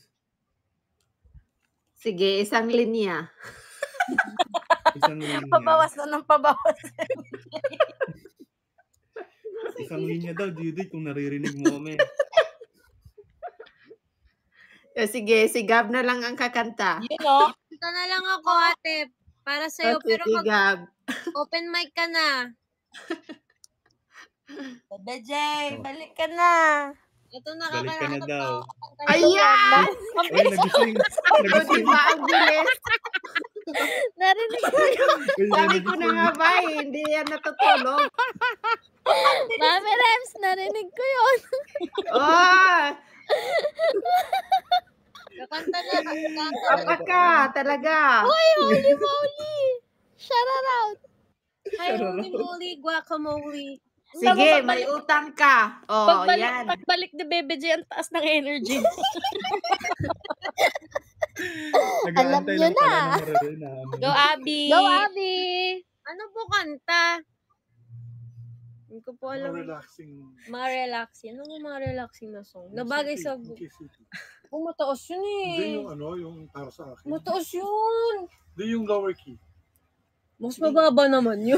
Sige, isang linya. Isang linya. Pabawas na ng pabawas. Isang linya daw, Judith, kung naririnig mo kami. O, sige, si Gab na lang ang kakanta. You know? Kanta na lang ako, ate. Para sa'yo. Okay, Pero si mag Gab. open mic ka na. Bebe J, balik ka na. Ito Balik ka na daw. Ayan! Ay, nagising. Nagising. Diba ang bilis? Narinig ko yun. Ay, Sabi ko na nagising. nga ba eh, hindi yan natutulog. Mami Rems, narinig ko yun. Oh, Kakanta na. Kakanta. apa ka, talaga. Hoy, holy moly. Shout out. Hi, holy moly, guacamole. Sige, may utang ka. Oh, Pagbalik, yan. pagbalik ni Bebe J, ang taas ng energy. Alam Nag-aantay nyo lang pala na. ng maririn namin. Go, Abby. Go, Abby. Ano po kanta? Hindi ko po Mga alam. relaxing. Mga relaxing. Ano nga mga relaxing na song? Nabagay sa... K C T. Oh, mataas yun Hindi eh. yung ano, yung para sa akin. Mataas yun. Hindi yung lower key. Mas mababa naman yun.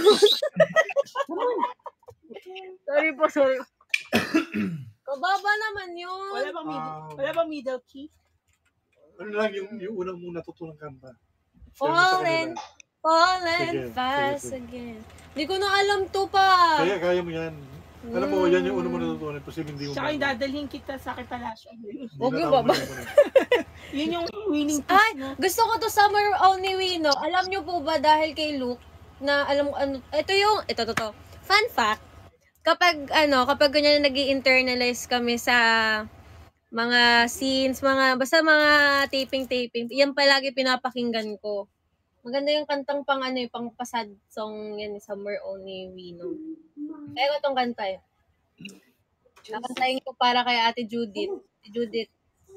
Sorry po, sorry. Mababa naman yun. Wala bang middle, Um, wala bang middle key? Ano lang yung, yung unang mong natutunang kanta. Share mo sa Fallen, kanila. fallen Sige, fast sige, sige. again. Hindi ko na alam to pa. Kaya, kaya mo yan. Alam mo, yan yung unang mo natutunan. Posible hindi mo. Tsaka yung bago. dadalhin kita sa Kipalasyo. Hindi Huwag na yung tama baba. na yun. Yun yung winning Ay, piece mo. gusto ko to Summer Only Wino. Alam nyo po ba dahil kay Luke na alam ko ano, ito yung, ito to to. Fun fact, kapag ano, kapag ganyan nag-i-internalize kami sa mga scenes, mga, basta mga taping-taping, yan palagi pinapakinggan ko. Maganda yung kantang pang ano, yung pang pasad song yan, Summer Only Wino. Kaya ko tong kanta eh. Nakantayin ko para kay Ate Judith. Si Judith.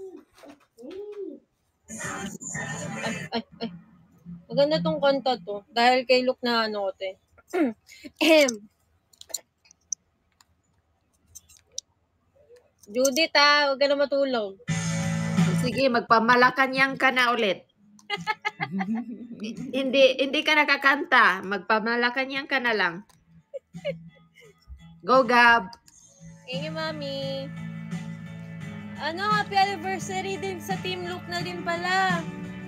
Ay, ay, ay. Maganda tong kanta to. Dahil kay Luke na ano ko to eh. Ahem. Judith ah, huwag ka na matulog. Sige, magpamalakanyang ka na ulit. hindi hindi ka nakakanta. Magpamalakanyang ka na lang. Go, Gab. Thank you, Mami. Ano, happy anniversary din sa Team Luke na din pala.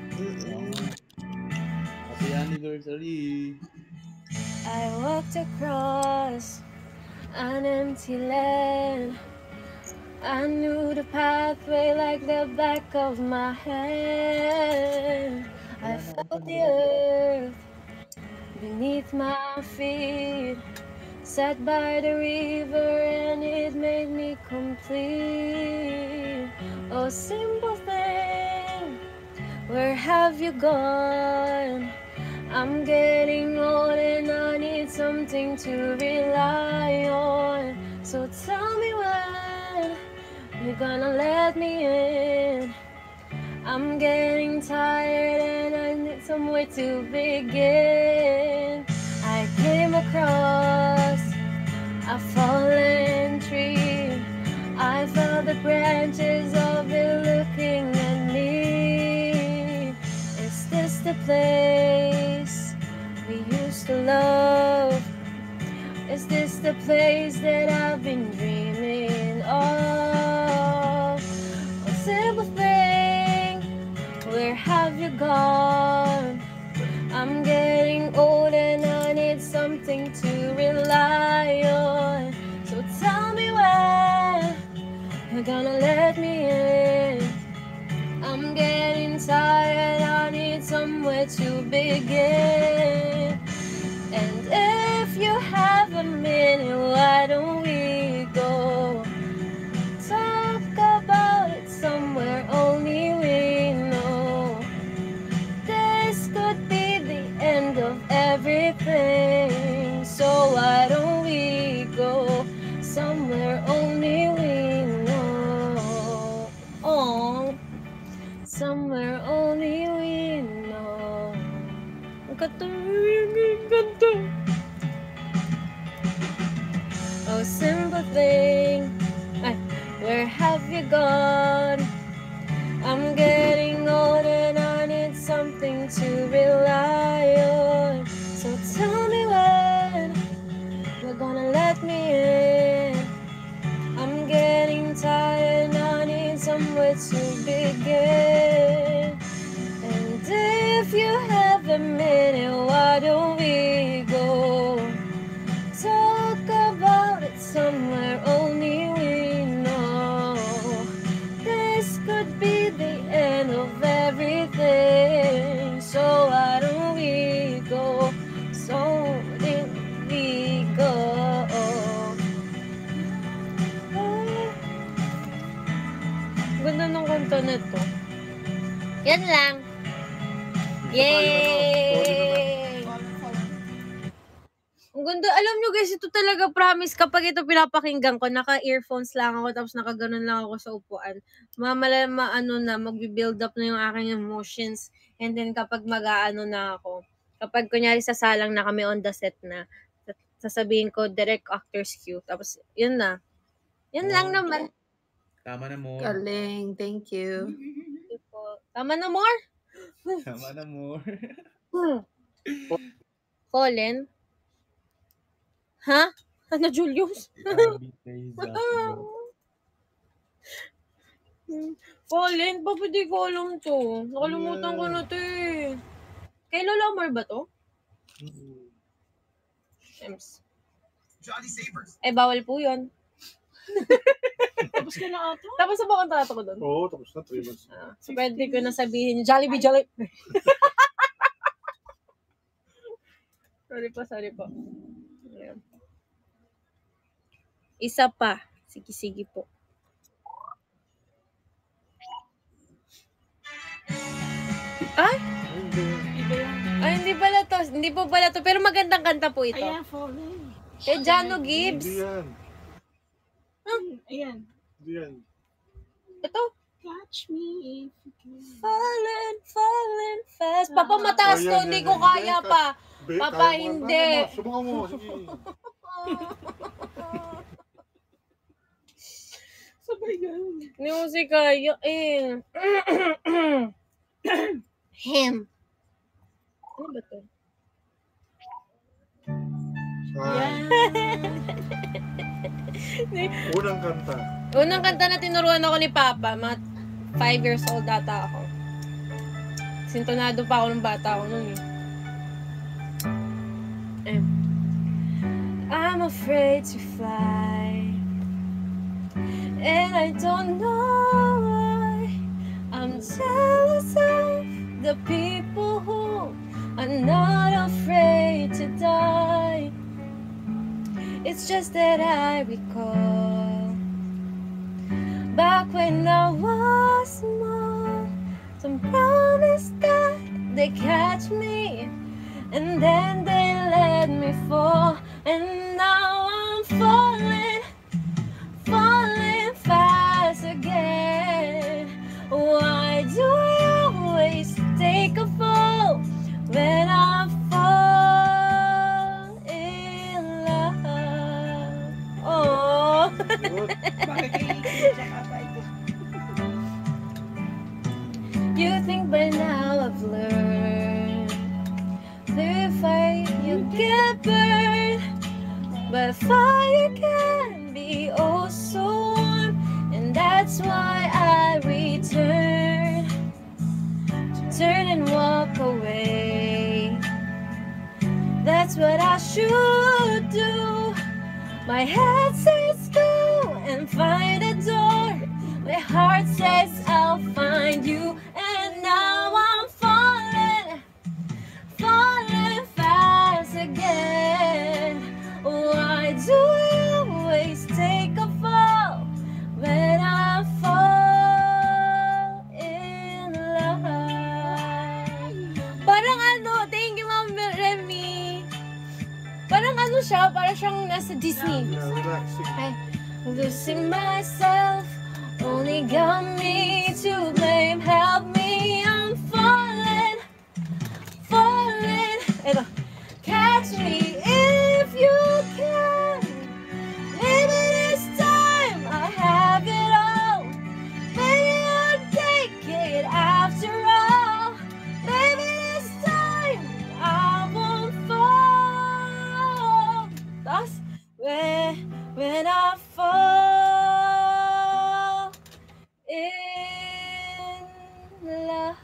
Happy anniversary. I walked across an empty land. I knew the pathway like the back of my hand. I felt the earth beneath my feet. Sat by the river and it made me complete. Oh, simple thing, where have you gone? I'm getting old and I need some something to rely on. So tell me when you're gonna let me in. I'm getting tired and I need somewhere to begin. I came across a fallen tree. I felt the branches of it looking at me. Is this the place we used to love? Is this the place that I've been dreaming of? A simple thing, where have you gone? I'm getting old and I need something to rely on. So tell me when you're gonna let me in. I'm getting tired, I need somewhere to begin. And if you have a minute, why don't we go talk about it somewhere only we know? This could be the end of everything, so why don't we go somewhere only we know? Oh, somewhere only we know. Ang ganda, ang ganda. Oh, simple thing, ay, where have you gone? I'm getting old and I need something to rely on. So tell me when you're gonna let me in. I'm getting tired and I need somewhere to begin. And if you have a minute, why don't we go talk about it somewhere only we know? This could be the end of everything, so why don't we go? So did we go? Ah, ganda ng kanta nito. Yan lang. Yay! Ang ganda. Alam nyo guys, ito talaga promise. Kapag ito pinapakinggan ko, naka-earphones lang ako, tapos nakaganon lang ako sa upuan. Mamala, ma, ano na, magbi-build up na yung aking emotions. And then kapag mag-aano na ako, kapag kunyari sasalang na kami on the set na, sasabihin ko, direct actor's cue. Tapos, yun na. Yun lang Wow. naman. Tama na mo. Galing. Thank you. Tama na, more? Tama na mo. Colin? Ha? Ano, Julius? Sabi kay Zach. Colin, pa pwede ko alam to. Nakalimutan ko na to eh. Kay Lola Omar ba to? Ems. Eh, bawal po yun. Tapos ka na ata. Tapos na ba kontrato ko doon? Oo, tapos na. three months. Ah, so, pwede ko na sabihin, Jollibee, Jollibee. sorry po, sorry po. Ayan. Isa pa. Sige, sige po. Ay? Ay, hindi pala to. Hindi po pala to. Pero magandang kanta po ito. Ayan, falling. Kay Jano Gibbs. Hindi yan. Huh? Ayan. Hindi yan. Ito. Catch me if you can. Falling, falling fast. Papa, mataas Oh, to. yan, Hindi yan, ko yan. kaya Hindi, pa. Be, Papa, kaya mo. hindi. Kaya mo. Subukan mo. Sige. Sabay ganun. Hindi mo si kaya eh. Him. Ano ba to? Ah, unang kanta. Unang kanta na tinuruan ako ni Papa, mga five years old data ako. Sintonado pa ako ng bata ako nun eh. Eh. I'm afraid to fly, and I don't know why. I'm jealous of the people who are not afraid to die. It's just that I recall back when I was small, some promised that they catch me, and then they let me fall, burn, but fire can be oh so warm, and that's why I return, to turn and walk away. That's what I should do. My head says go and find a door. My heart says I'll find you. And now I'm falling, falling fast again. Why do you always take a fall when I fall in love? Parang ano, thank you, Ma'am Remy. Parang ano siya, parang siyang nasa Disney. Yeah, relaxing. Ay, losing myself only got me to blame. Help me, I'm falling, falling. Eto. Catch me if you can. Maybe this time I have it all. Maybe I'll take it after all. Maybe this time I won't fall. That's when, when I fall in love.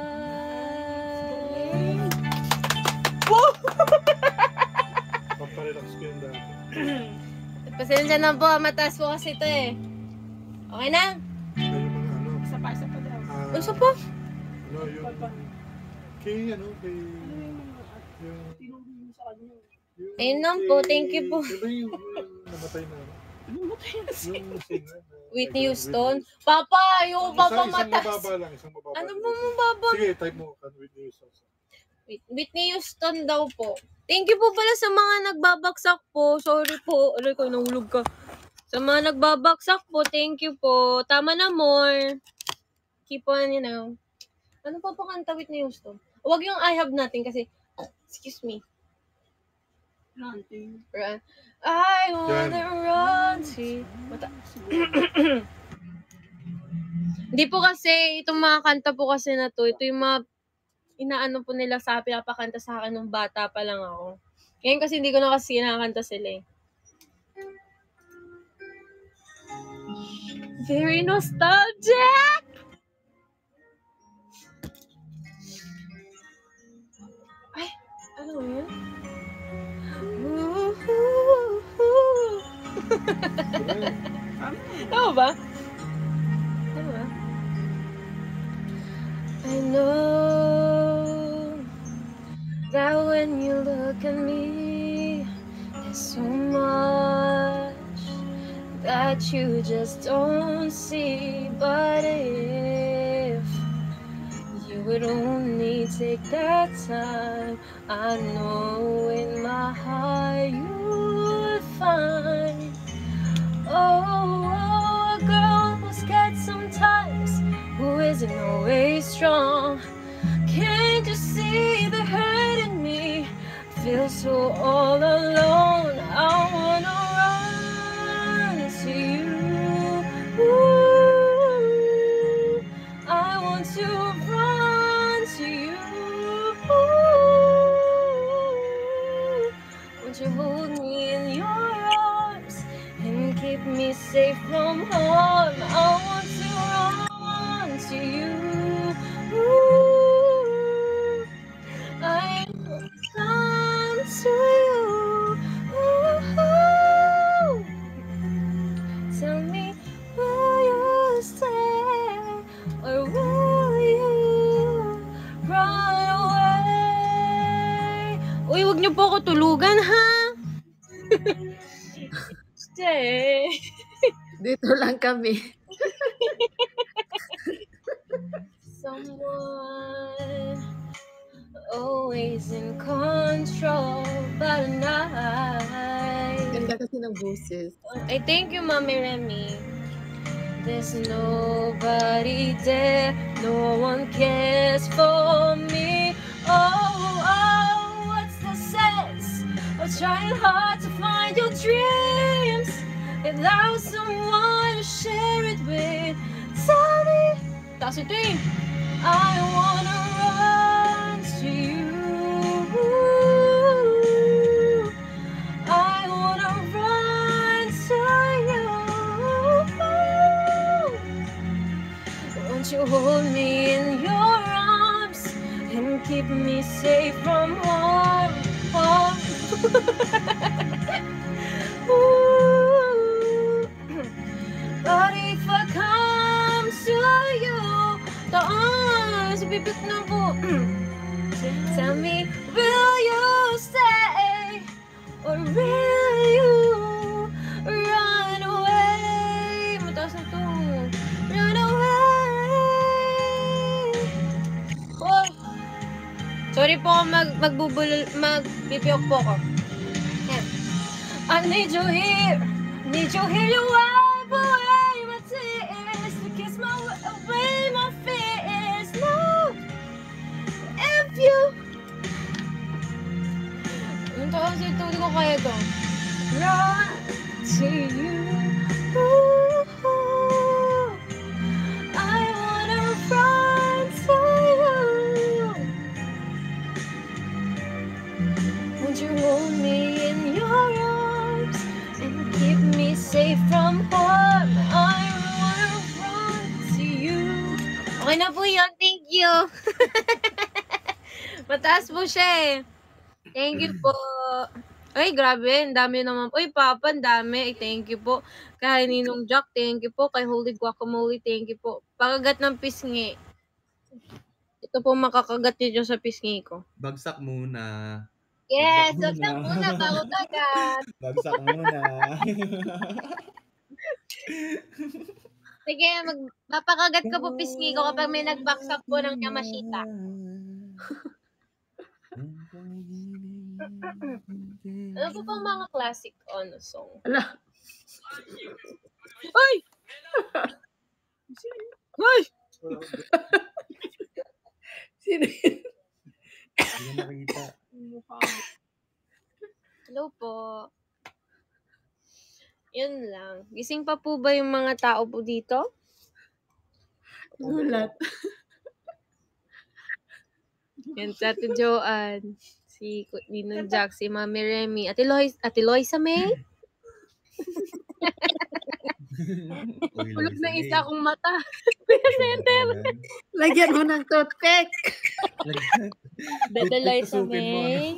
Pamparelax ko yun dati. Pasensya na po, mataas po kasi ito eh. Okay na? Kaya yung mga ano. Isa pa, isa pa daw. ah, Ano po? Ano yung... Kay ano, kay... Yung... Tinulong mo sa kanya. yung Ayun lang po, thank you po. Diba yung, yung namatay na ano? Yung singer na... Whitney like, Houston. Whitney Papa, yung Houston. papa Isang, isang mataas. mababa lang, isang mababa. Ano lang. mo mababa? Sige, type mo kan Whitney Houston. Whit- Whitney Houston daw po. Thank you po pala sa mga nagbabaksak po. Sorry po. Aray ko, nahulog ka. Sa mga nagbabaksak po, thank you po. Tama na, more. Keep on, you know. Ano pa pa kanta Whitney Houston? Huwag yung I have nothing kasi, excuse me. Ranting. Run. I wanna run to Mata. Hindi po kasi, itong mga kanta po kasi na to, ito yung mga inaano po nila sa pinapakanta sa akin nung bata pa lang ako. Ngayon kasi hindi ko na kasi kinakanta sila eh. Very nostalgic! Ay, ano yun? Tama ba? Tama ba? I know that when you look at me, there's so much that you just don't see. But if you would only take that time, I know in my heart you would find. Oh, a girl who's scared sometimes, who isn't always strong. Can't you see the hurt in me? Feel so all alone. I wanna run to you. Ooh, I want to run to you. Ooh, won't you hold me in your arms and keep me safe from harm? I want to run to you. Ooh, I run to you. Ooh, tell me, will you stay or will you run away? Uy, wag niyo po ako tulugan, ha? Stay. Dito lang kami. Someone always in control, but I Ganda kasi ng boses. I thank you, Mommy Remy. There's nobody there, no one cares for me. Oh, oh, what's the sense of trying hard to find your dreams without someone to share it with? Tell me, that's the thing. I wanna run to you. Ooh. But if I come to you, taas, bibit na ko. Tell me, will you stay or will you run away? Mataas na to. Run away. Oh. Sorry po kung mag magbubulol, magbibiyok po ko. Yan. I need you here, need you here, you wipe away my tears, to kiss my away my fears. No, if you. Yung taon sa ito, hindi ko kaya ito. Run to you. Ooh, I wanna run to you. Won't you hold me in your arms and keep me safe from harm? I wanna run to you. Okay na po yun. Thank you. Mataas po siya eh. Thank you po. Ay, grabe. Ang dami naman po. Uy, Papa, ang dami. Ay, thank you po. Kay Ninong Jack, thank you po. Kay Holy Guacamole, thank you po. Pakagat ng pisngi. Ito po makakagat niyo sa pisngi ko. Bagsak muna. Yes, Bagsak bagsak muna bago kagat. Bagsak muna. Sige, mag mapakagat ko po pisngi ko kapag may nagbaksak po ng Yamashita. Ano po pang mga classic ano song? Ala. Ay! Ay! Sino yun? Hindi na nakita. Hello po. Yun lang. Gising pa po ba yung mga tao po dito? Gulat. Yan, si Ate Joanne, si Ninong Jack, si Mami Remy, Ate Loy, Ate Loisa May. Ulog na isa kong mata. Center. Lagyan mo ng toothpick. Bete Loisa May.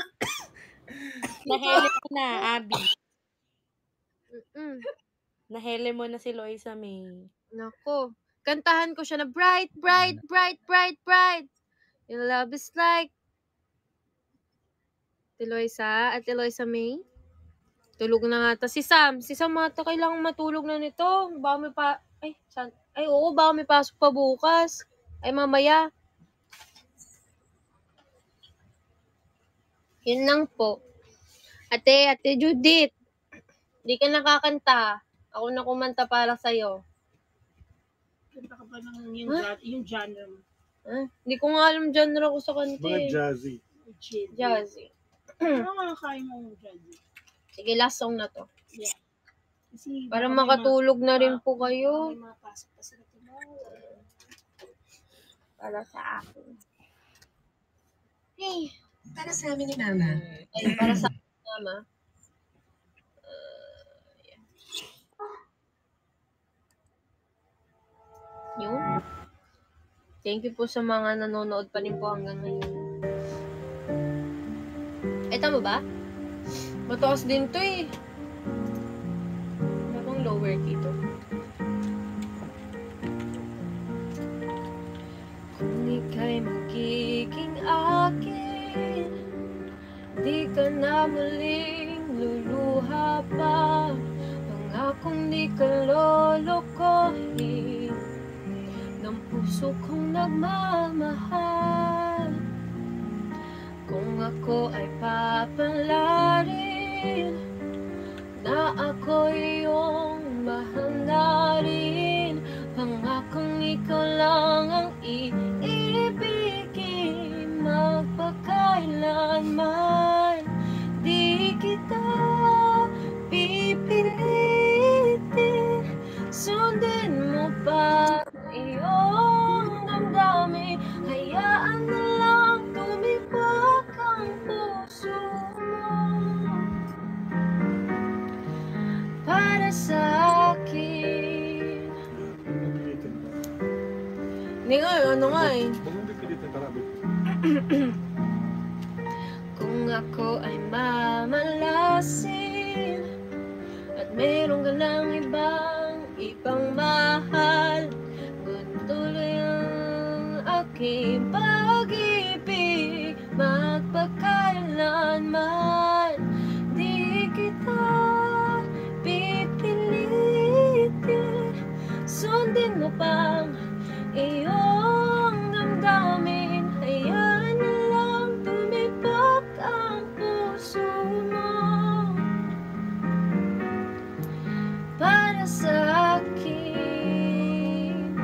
Nahele mo na, Abby. Mm. Nahele mo na si Loisa May. Nako. Kantahan ko siya na bright, bright, bright, bright, bright. Your love is like Ate Loisa, Ate Loisa May. Tulog na nga ta. Si Sam, si Sam mata kailangan matulog na nito. Baka may pa, ay, san, ay oo, baka may pasok pa bukas. Ay mamaya. Yun lang po. Ate, Ate Judith. Di ka nakakanta. Ako na kumanta para sa'yo. Kanta ka ba ng yung, Huh? ja- yung genre mo? Ah, hindi ko nga alam genre ko sa kanta Mga eh. jazzy. Chill. Jazzy. Ano nga kaya mo jazzy? Sige, last song na to. Yeah. Kasi Para baka may makatulog na rin mga- po baka kayo. May mga pasok pa sila tomorrow. Para sa akin. Hey, para sa amin ni Mama. Ay, para sa akin, Mama. Uh, yeah. Yun. Thank you po sa mga nanonood pa rin po hanggang ngayon. Ay, tama ba? Mataas din to eh. Bakong lower dito. Kung ika'y magiging akin, di ka na muling luluha pa. Pangakong di ka lolokohin ng puso kong nagmamahal. Kung ako ay papalarin, na ako iyong mahal na rin. Pangakong ikaw lang ang iibigin, magpakailanman. Di kita pipilitin, sundin mo pa iyong damdamin. Hayaan na lang tumibok ang puso mo para sa akin. Hindi nga, ano nga eh. Huwag mong pipilitin, tara. Kung ako ay mamalasin at meron ka ng ibang ibang mahal, kung tuloy ang aking pag-ibig, magpakailanman di kita pipilitin. Sundin mo pang iyong damdamin, hayaan na lang tumibok ang puso mo para sa akin.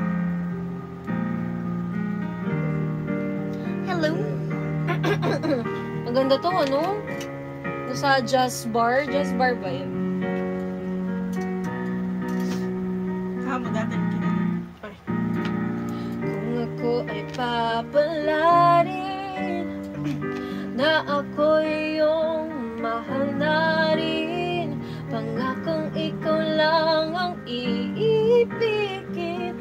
Hello. Maganda to, ano? Nasa jazz bar. Jazz bar ba yun? Kamo dati kinain. Ay. Kung ako ay papalarin na ako iyong mahal na rin, pangakong ikaw lang ang iibigin,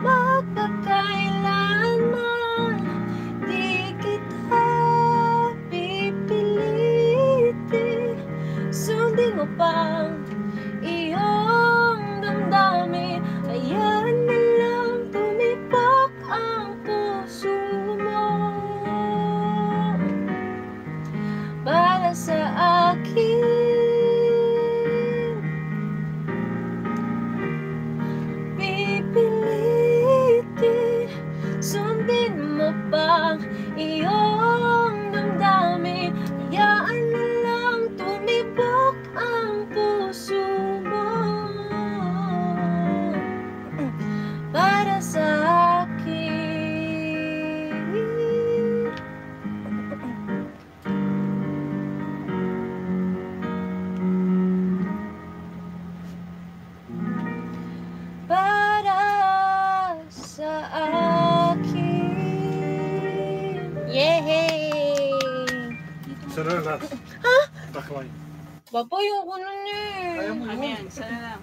magpakailanman di kita pipilitin. Sundin mo pang iyong damdamin, hayaan na lang tumibok ang puso mo para sa akin. Pipilitin, sundin mo pang iyong damdamin, hayaan na lang tumibok ang puso mo para sa akin. Para sa akin. Yay! Sana na. Ha? Backline. Papa, yung ko na niya eh. Ayaw mo Ano yun. yan? Sana lang.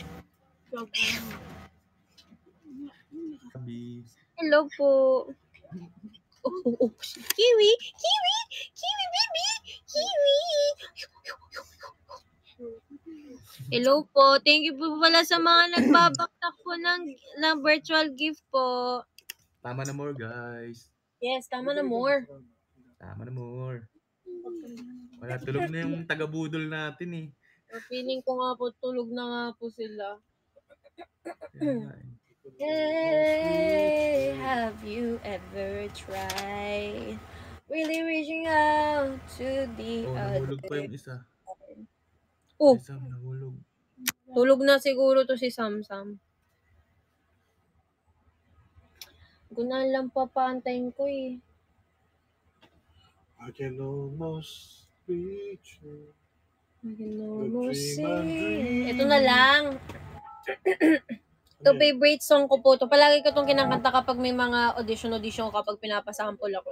Sabi. Hello po. Oh, oh, oh. Kiwi! Kiwi! Kiwi, baby! Kiwi! Hello po. Thank you po pala sa mga nagbabaktak po ng, ng virtual gift po. Tama na more, guys. Yes, tama na more. Tama na more. Wala, tulog na yung taga-budol natin eh. Feeling ko nga po, tulog na nga po sila. Kaya nga eh. Hey, have you ever tried really reaching out to the Oh, other? nahulog pa yung isa. Oh, Isa, nahulog. tulog na siguro to si Samsam. Gunan lang papantayin ko eh. I can almost reach you. I can The almost dream I'm see. dreaming. Ito na lang. Ito favorite song ko po to. Palagi ko itong kinakanta kapag may mga audition-audition kapag pinapasample ako.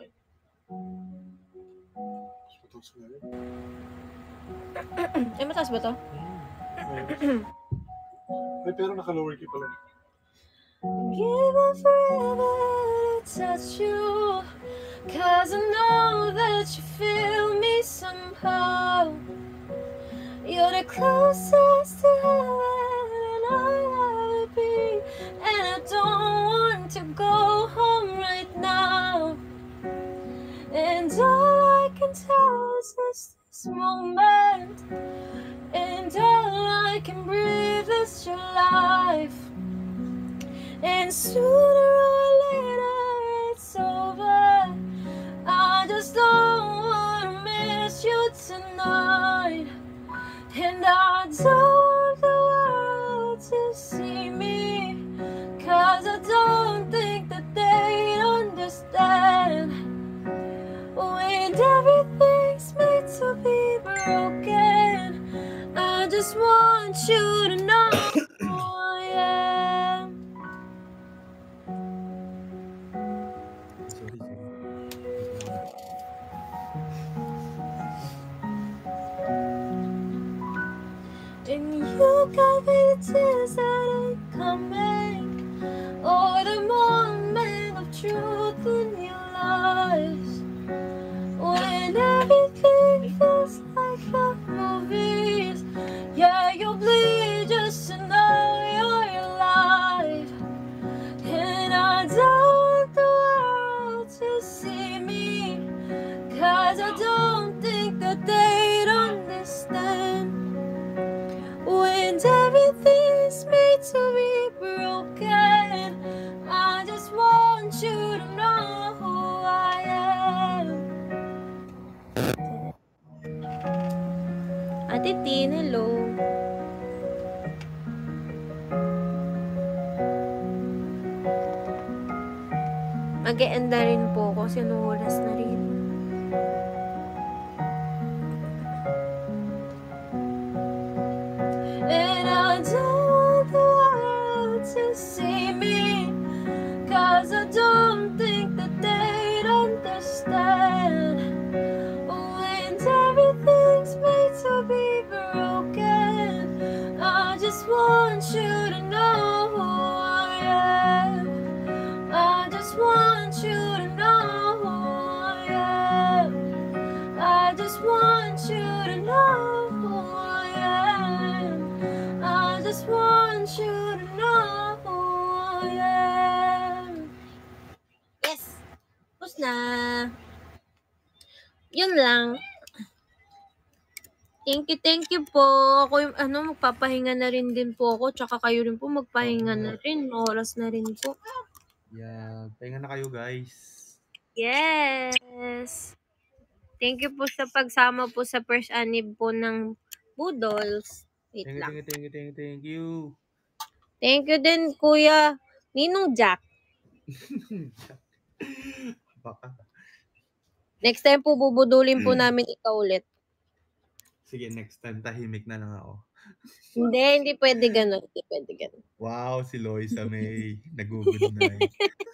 Eh, mataas ba to? Ay, pero naka-lower key pala. Give up forever to touch you, 'cause I know that you feel me somehow. You're the closest to heaven I'll ever be, and I don't want to go home right now. And all I can tell is this, this moment, and all I can breathe is your life. And sooner or later it's over. I just don't wanna miss you tonight. And I don't want the world to see me, 'cause I don't think that they'd understand. When everything's made to be broken, I just want you to know who I am. Sorry, sorry. And you got me the tears that ain't coming, or the moment of truth in your lies. When everything Ate Tin, hello. Mag-e-end na rin po ako. Sinuhulas na rin. And I don't want the world to see me, 'cause I don't think that they'd understand. When everything's made to be broken, I just want you to know who I am. I just want you to know who I am. I just want you to know who I am. I just want you to know who I am. Yes! Tapos na. Yun lang. Thank you, thank you po. Ako yung, ano, magpapahinga na rin din po ako. Tsaka kayo rin po magpahinga na rin. Oras na rin po. Yeah, pahinga na kayo guys. Yes! Thank you po sa pagsama po sa first anib po ng Boodles. Wait Thank you, lang. thank you, thank you, thank you, thank you. Thank you din, Kuya Ninong Jack. Baka. Next time po, bubudulin po namin ikaw ulit. Sige, next time tahimik na lang ako. Hindi, hindi pwede ganun. Hindi pwede ganun. Wow, si Loisa May. Nag-good night.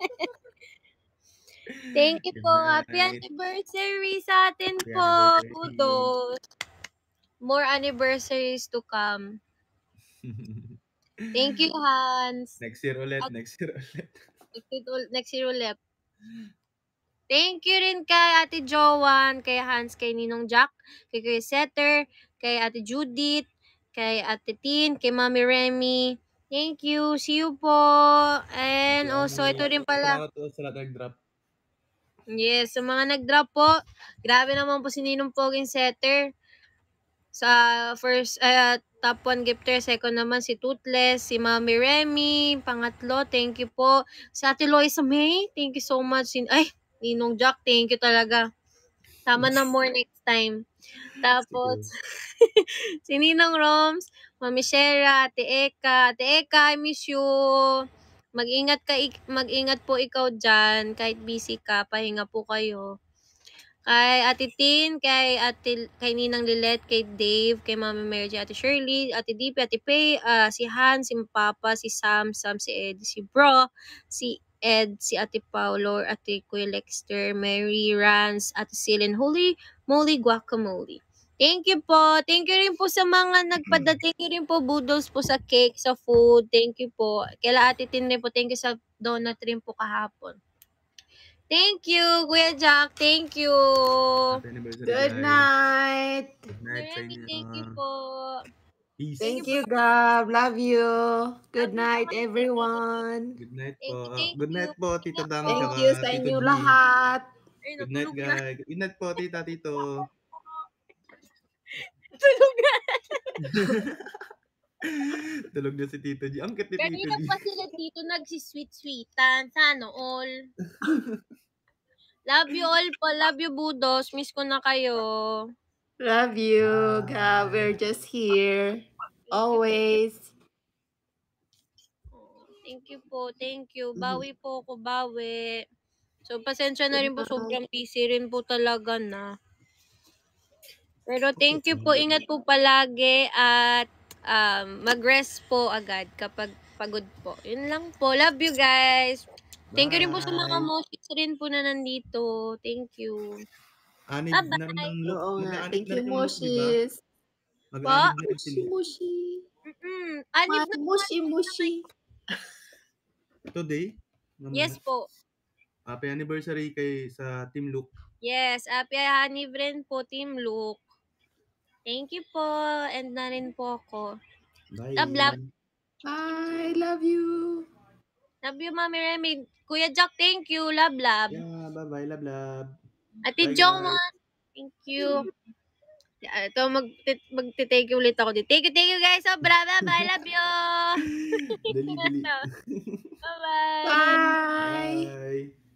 Thank you Good po. Happy night. anniversary sa atin Happy po, anniversary. Boodles. More anniversaries to come. Thank you, Hans. Next year ulit, At next year ulit. next year ul- next year ulit. Thank you rin kay Ate Joanne, kay Hans, kay Ninong Jack, kay Kuya Setter, kay Ate Judith, kay Ate Tin, kay Mami Remy. Thank you. See you po. And Ate also, ito Ami, rin pala. salamat po sa lahat nag-drop. Yes, sa mga nag-drop po. Grabe naman po si Ninong Poging Setter. Sa first, uh, top one gifter. Second naman si Toothless, si Mami Remy. Pangatlo, thank you po. Sa Ate Loisa May, thank you so much. Sin Ay, Ninong Jack, thank you talaga. Tama na more next time. Tapos, si Ninong Roms, Mami Shera, Ate Eka. Ate Eka, I miss you. Mag-ingat ka, ik- mag-ingat po ikaw dyan. Kahit busy ka, pahinga po kayo. Kay Ate Tin, kay Ate, kay Ninang Lilet, kay Dave, kay Mami Mary J, Ate Shirley, Ate D P, Ate Pay, ah, si Han, si Papa, si Sam, Sam, si Eddie, si Bro, si Ed, si Ate Paulo, Ate Kuya Lexter, Mary, Rans, Ate Silin, Holy Moly Guacamole. Thank you po. Thank you rin po sa mga nagpada. Thank you rin po, Boodles po sa cake, sa food. Thank you po. Kaila Ate Tin rin po. Thank you sa donut rin po kahapon. Thank you, Kuya Jack. Thank you. Happy anniversary, Good guys. night. Good night sa Remy, inyo. thank you po. Peace. Thank you, Gab. Love you. Good Love you night, po. everyone. Good night Thank you, po. thank Good you. night po, Tita Dang, po. Thank tsaka you sa Tito inyo G. lahat. Ay, Good night, natulog na. guys. Good night po, Tita, Tito. Tulog na. Tulog na si Tito G. Ang cute ni Tito Kanina G. pa sila dito nagsisweet-sweetan. Sana all. Love you all po. Love you, Budos. Miss ko na kayo. Love you, Gab. We're just here. Always. Oh, thank you po. Thank you. Bawi po ako. Bawi. So, pasensya na rin po. Sobrang busy rin po talaga na. Pero thank you po. Ingat po palagi at um, mag-rest po agad kapag pagod po. Yun lang po. Love you guys. Thank you rin po sa mga Bye. moshits rin po na nandito. Thank you. Anib Bye-bye. na rin ng look. Oo nga. Mag-aanib Thank na you, rin yung look, di ba? Moshis. Mag-aanib na rin si Mushi, Luke. mushi. Mm-mm. Anib na po. Mushi, mushi. Today? Yes po. Happy anniversary kay sa Team Luke. Yes. Happy Hanib rin po, Team Luke. Thank you po. And na rin po ako. Bye. Love, love. Bye. Love you. Love you, Mami Remy. Kuya Jack, thank you. Love, love. Yeah, bye-bye. Love, love. Ate Bye, Jomon, thank you. Yeah, ito, mag- mag-take ulit ako dito. Thank you, thank you guys. Sobra, bye-bye. Love you. Dali, dali. Bye-bye. Bye. Bye.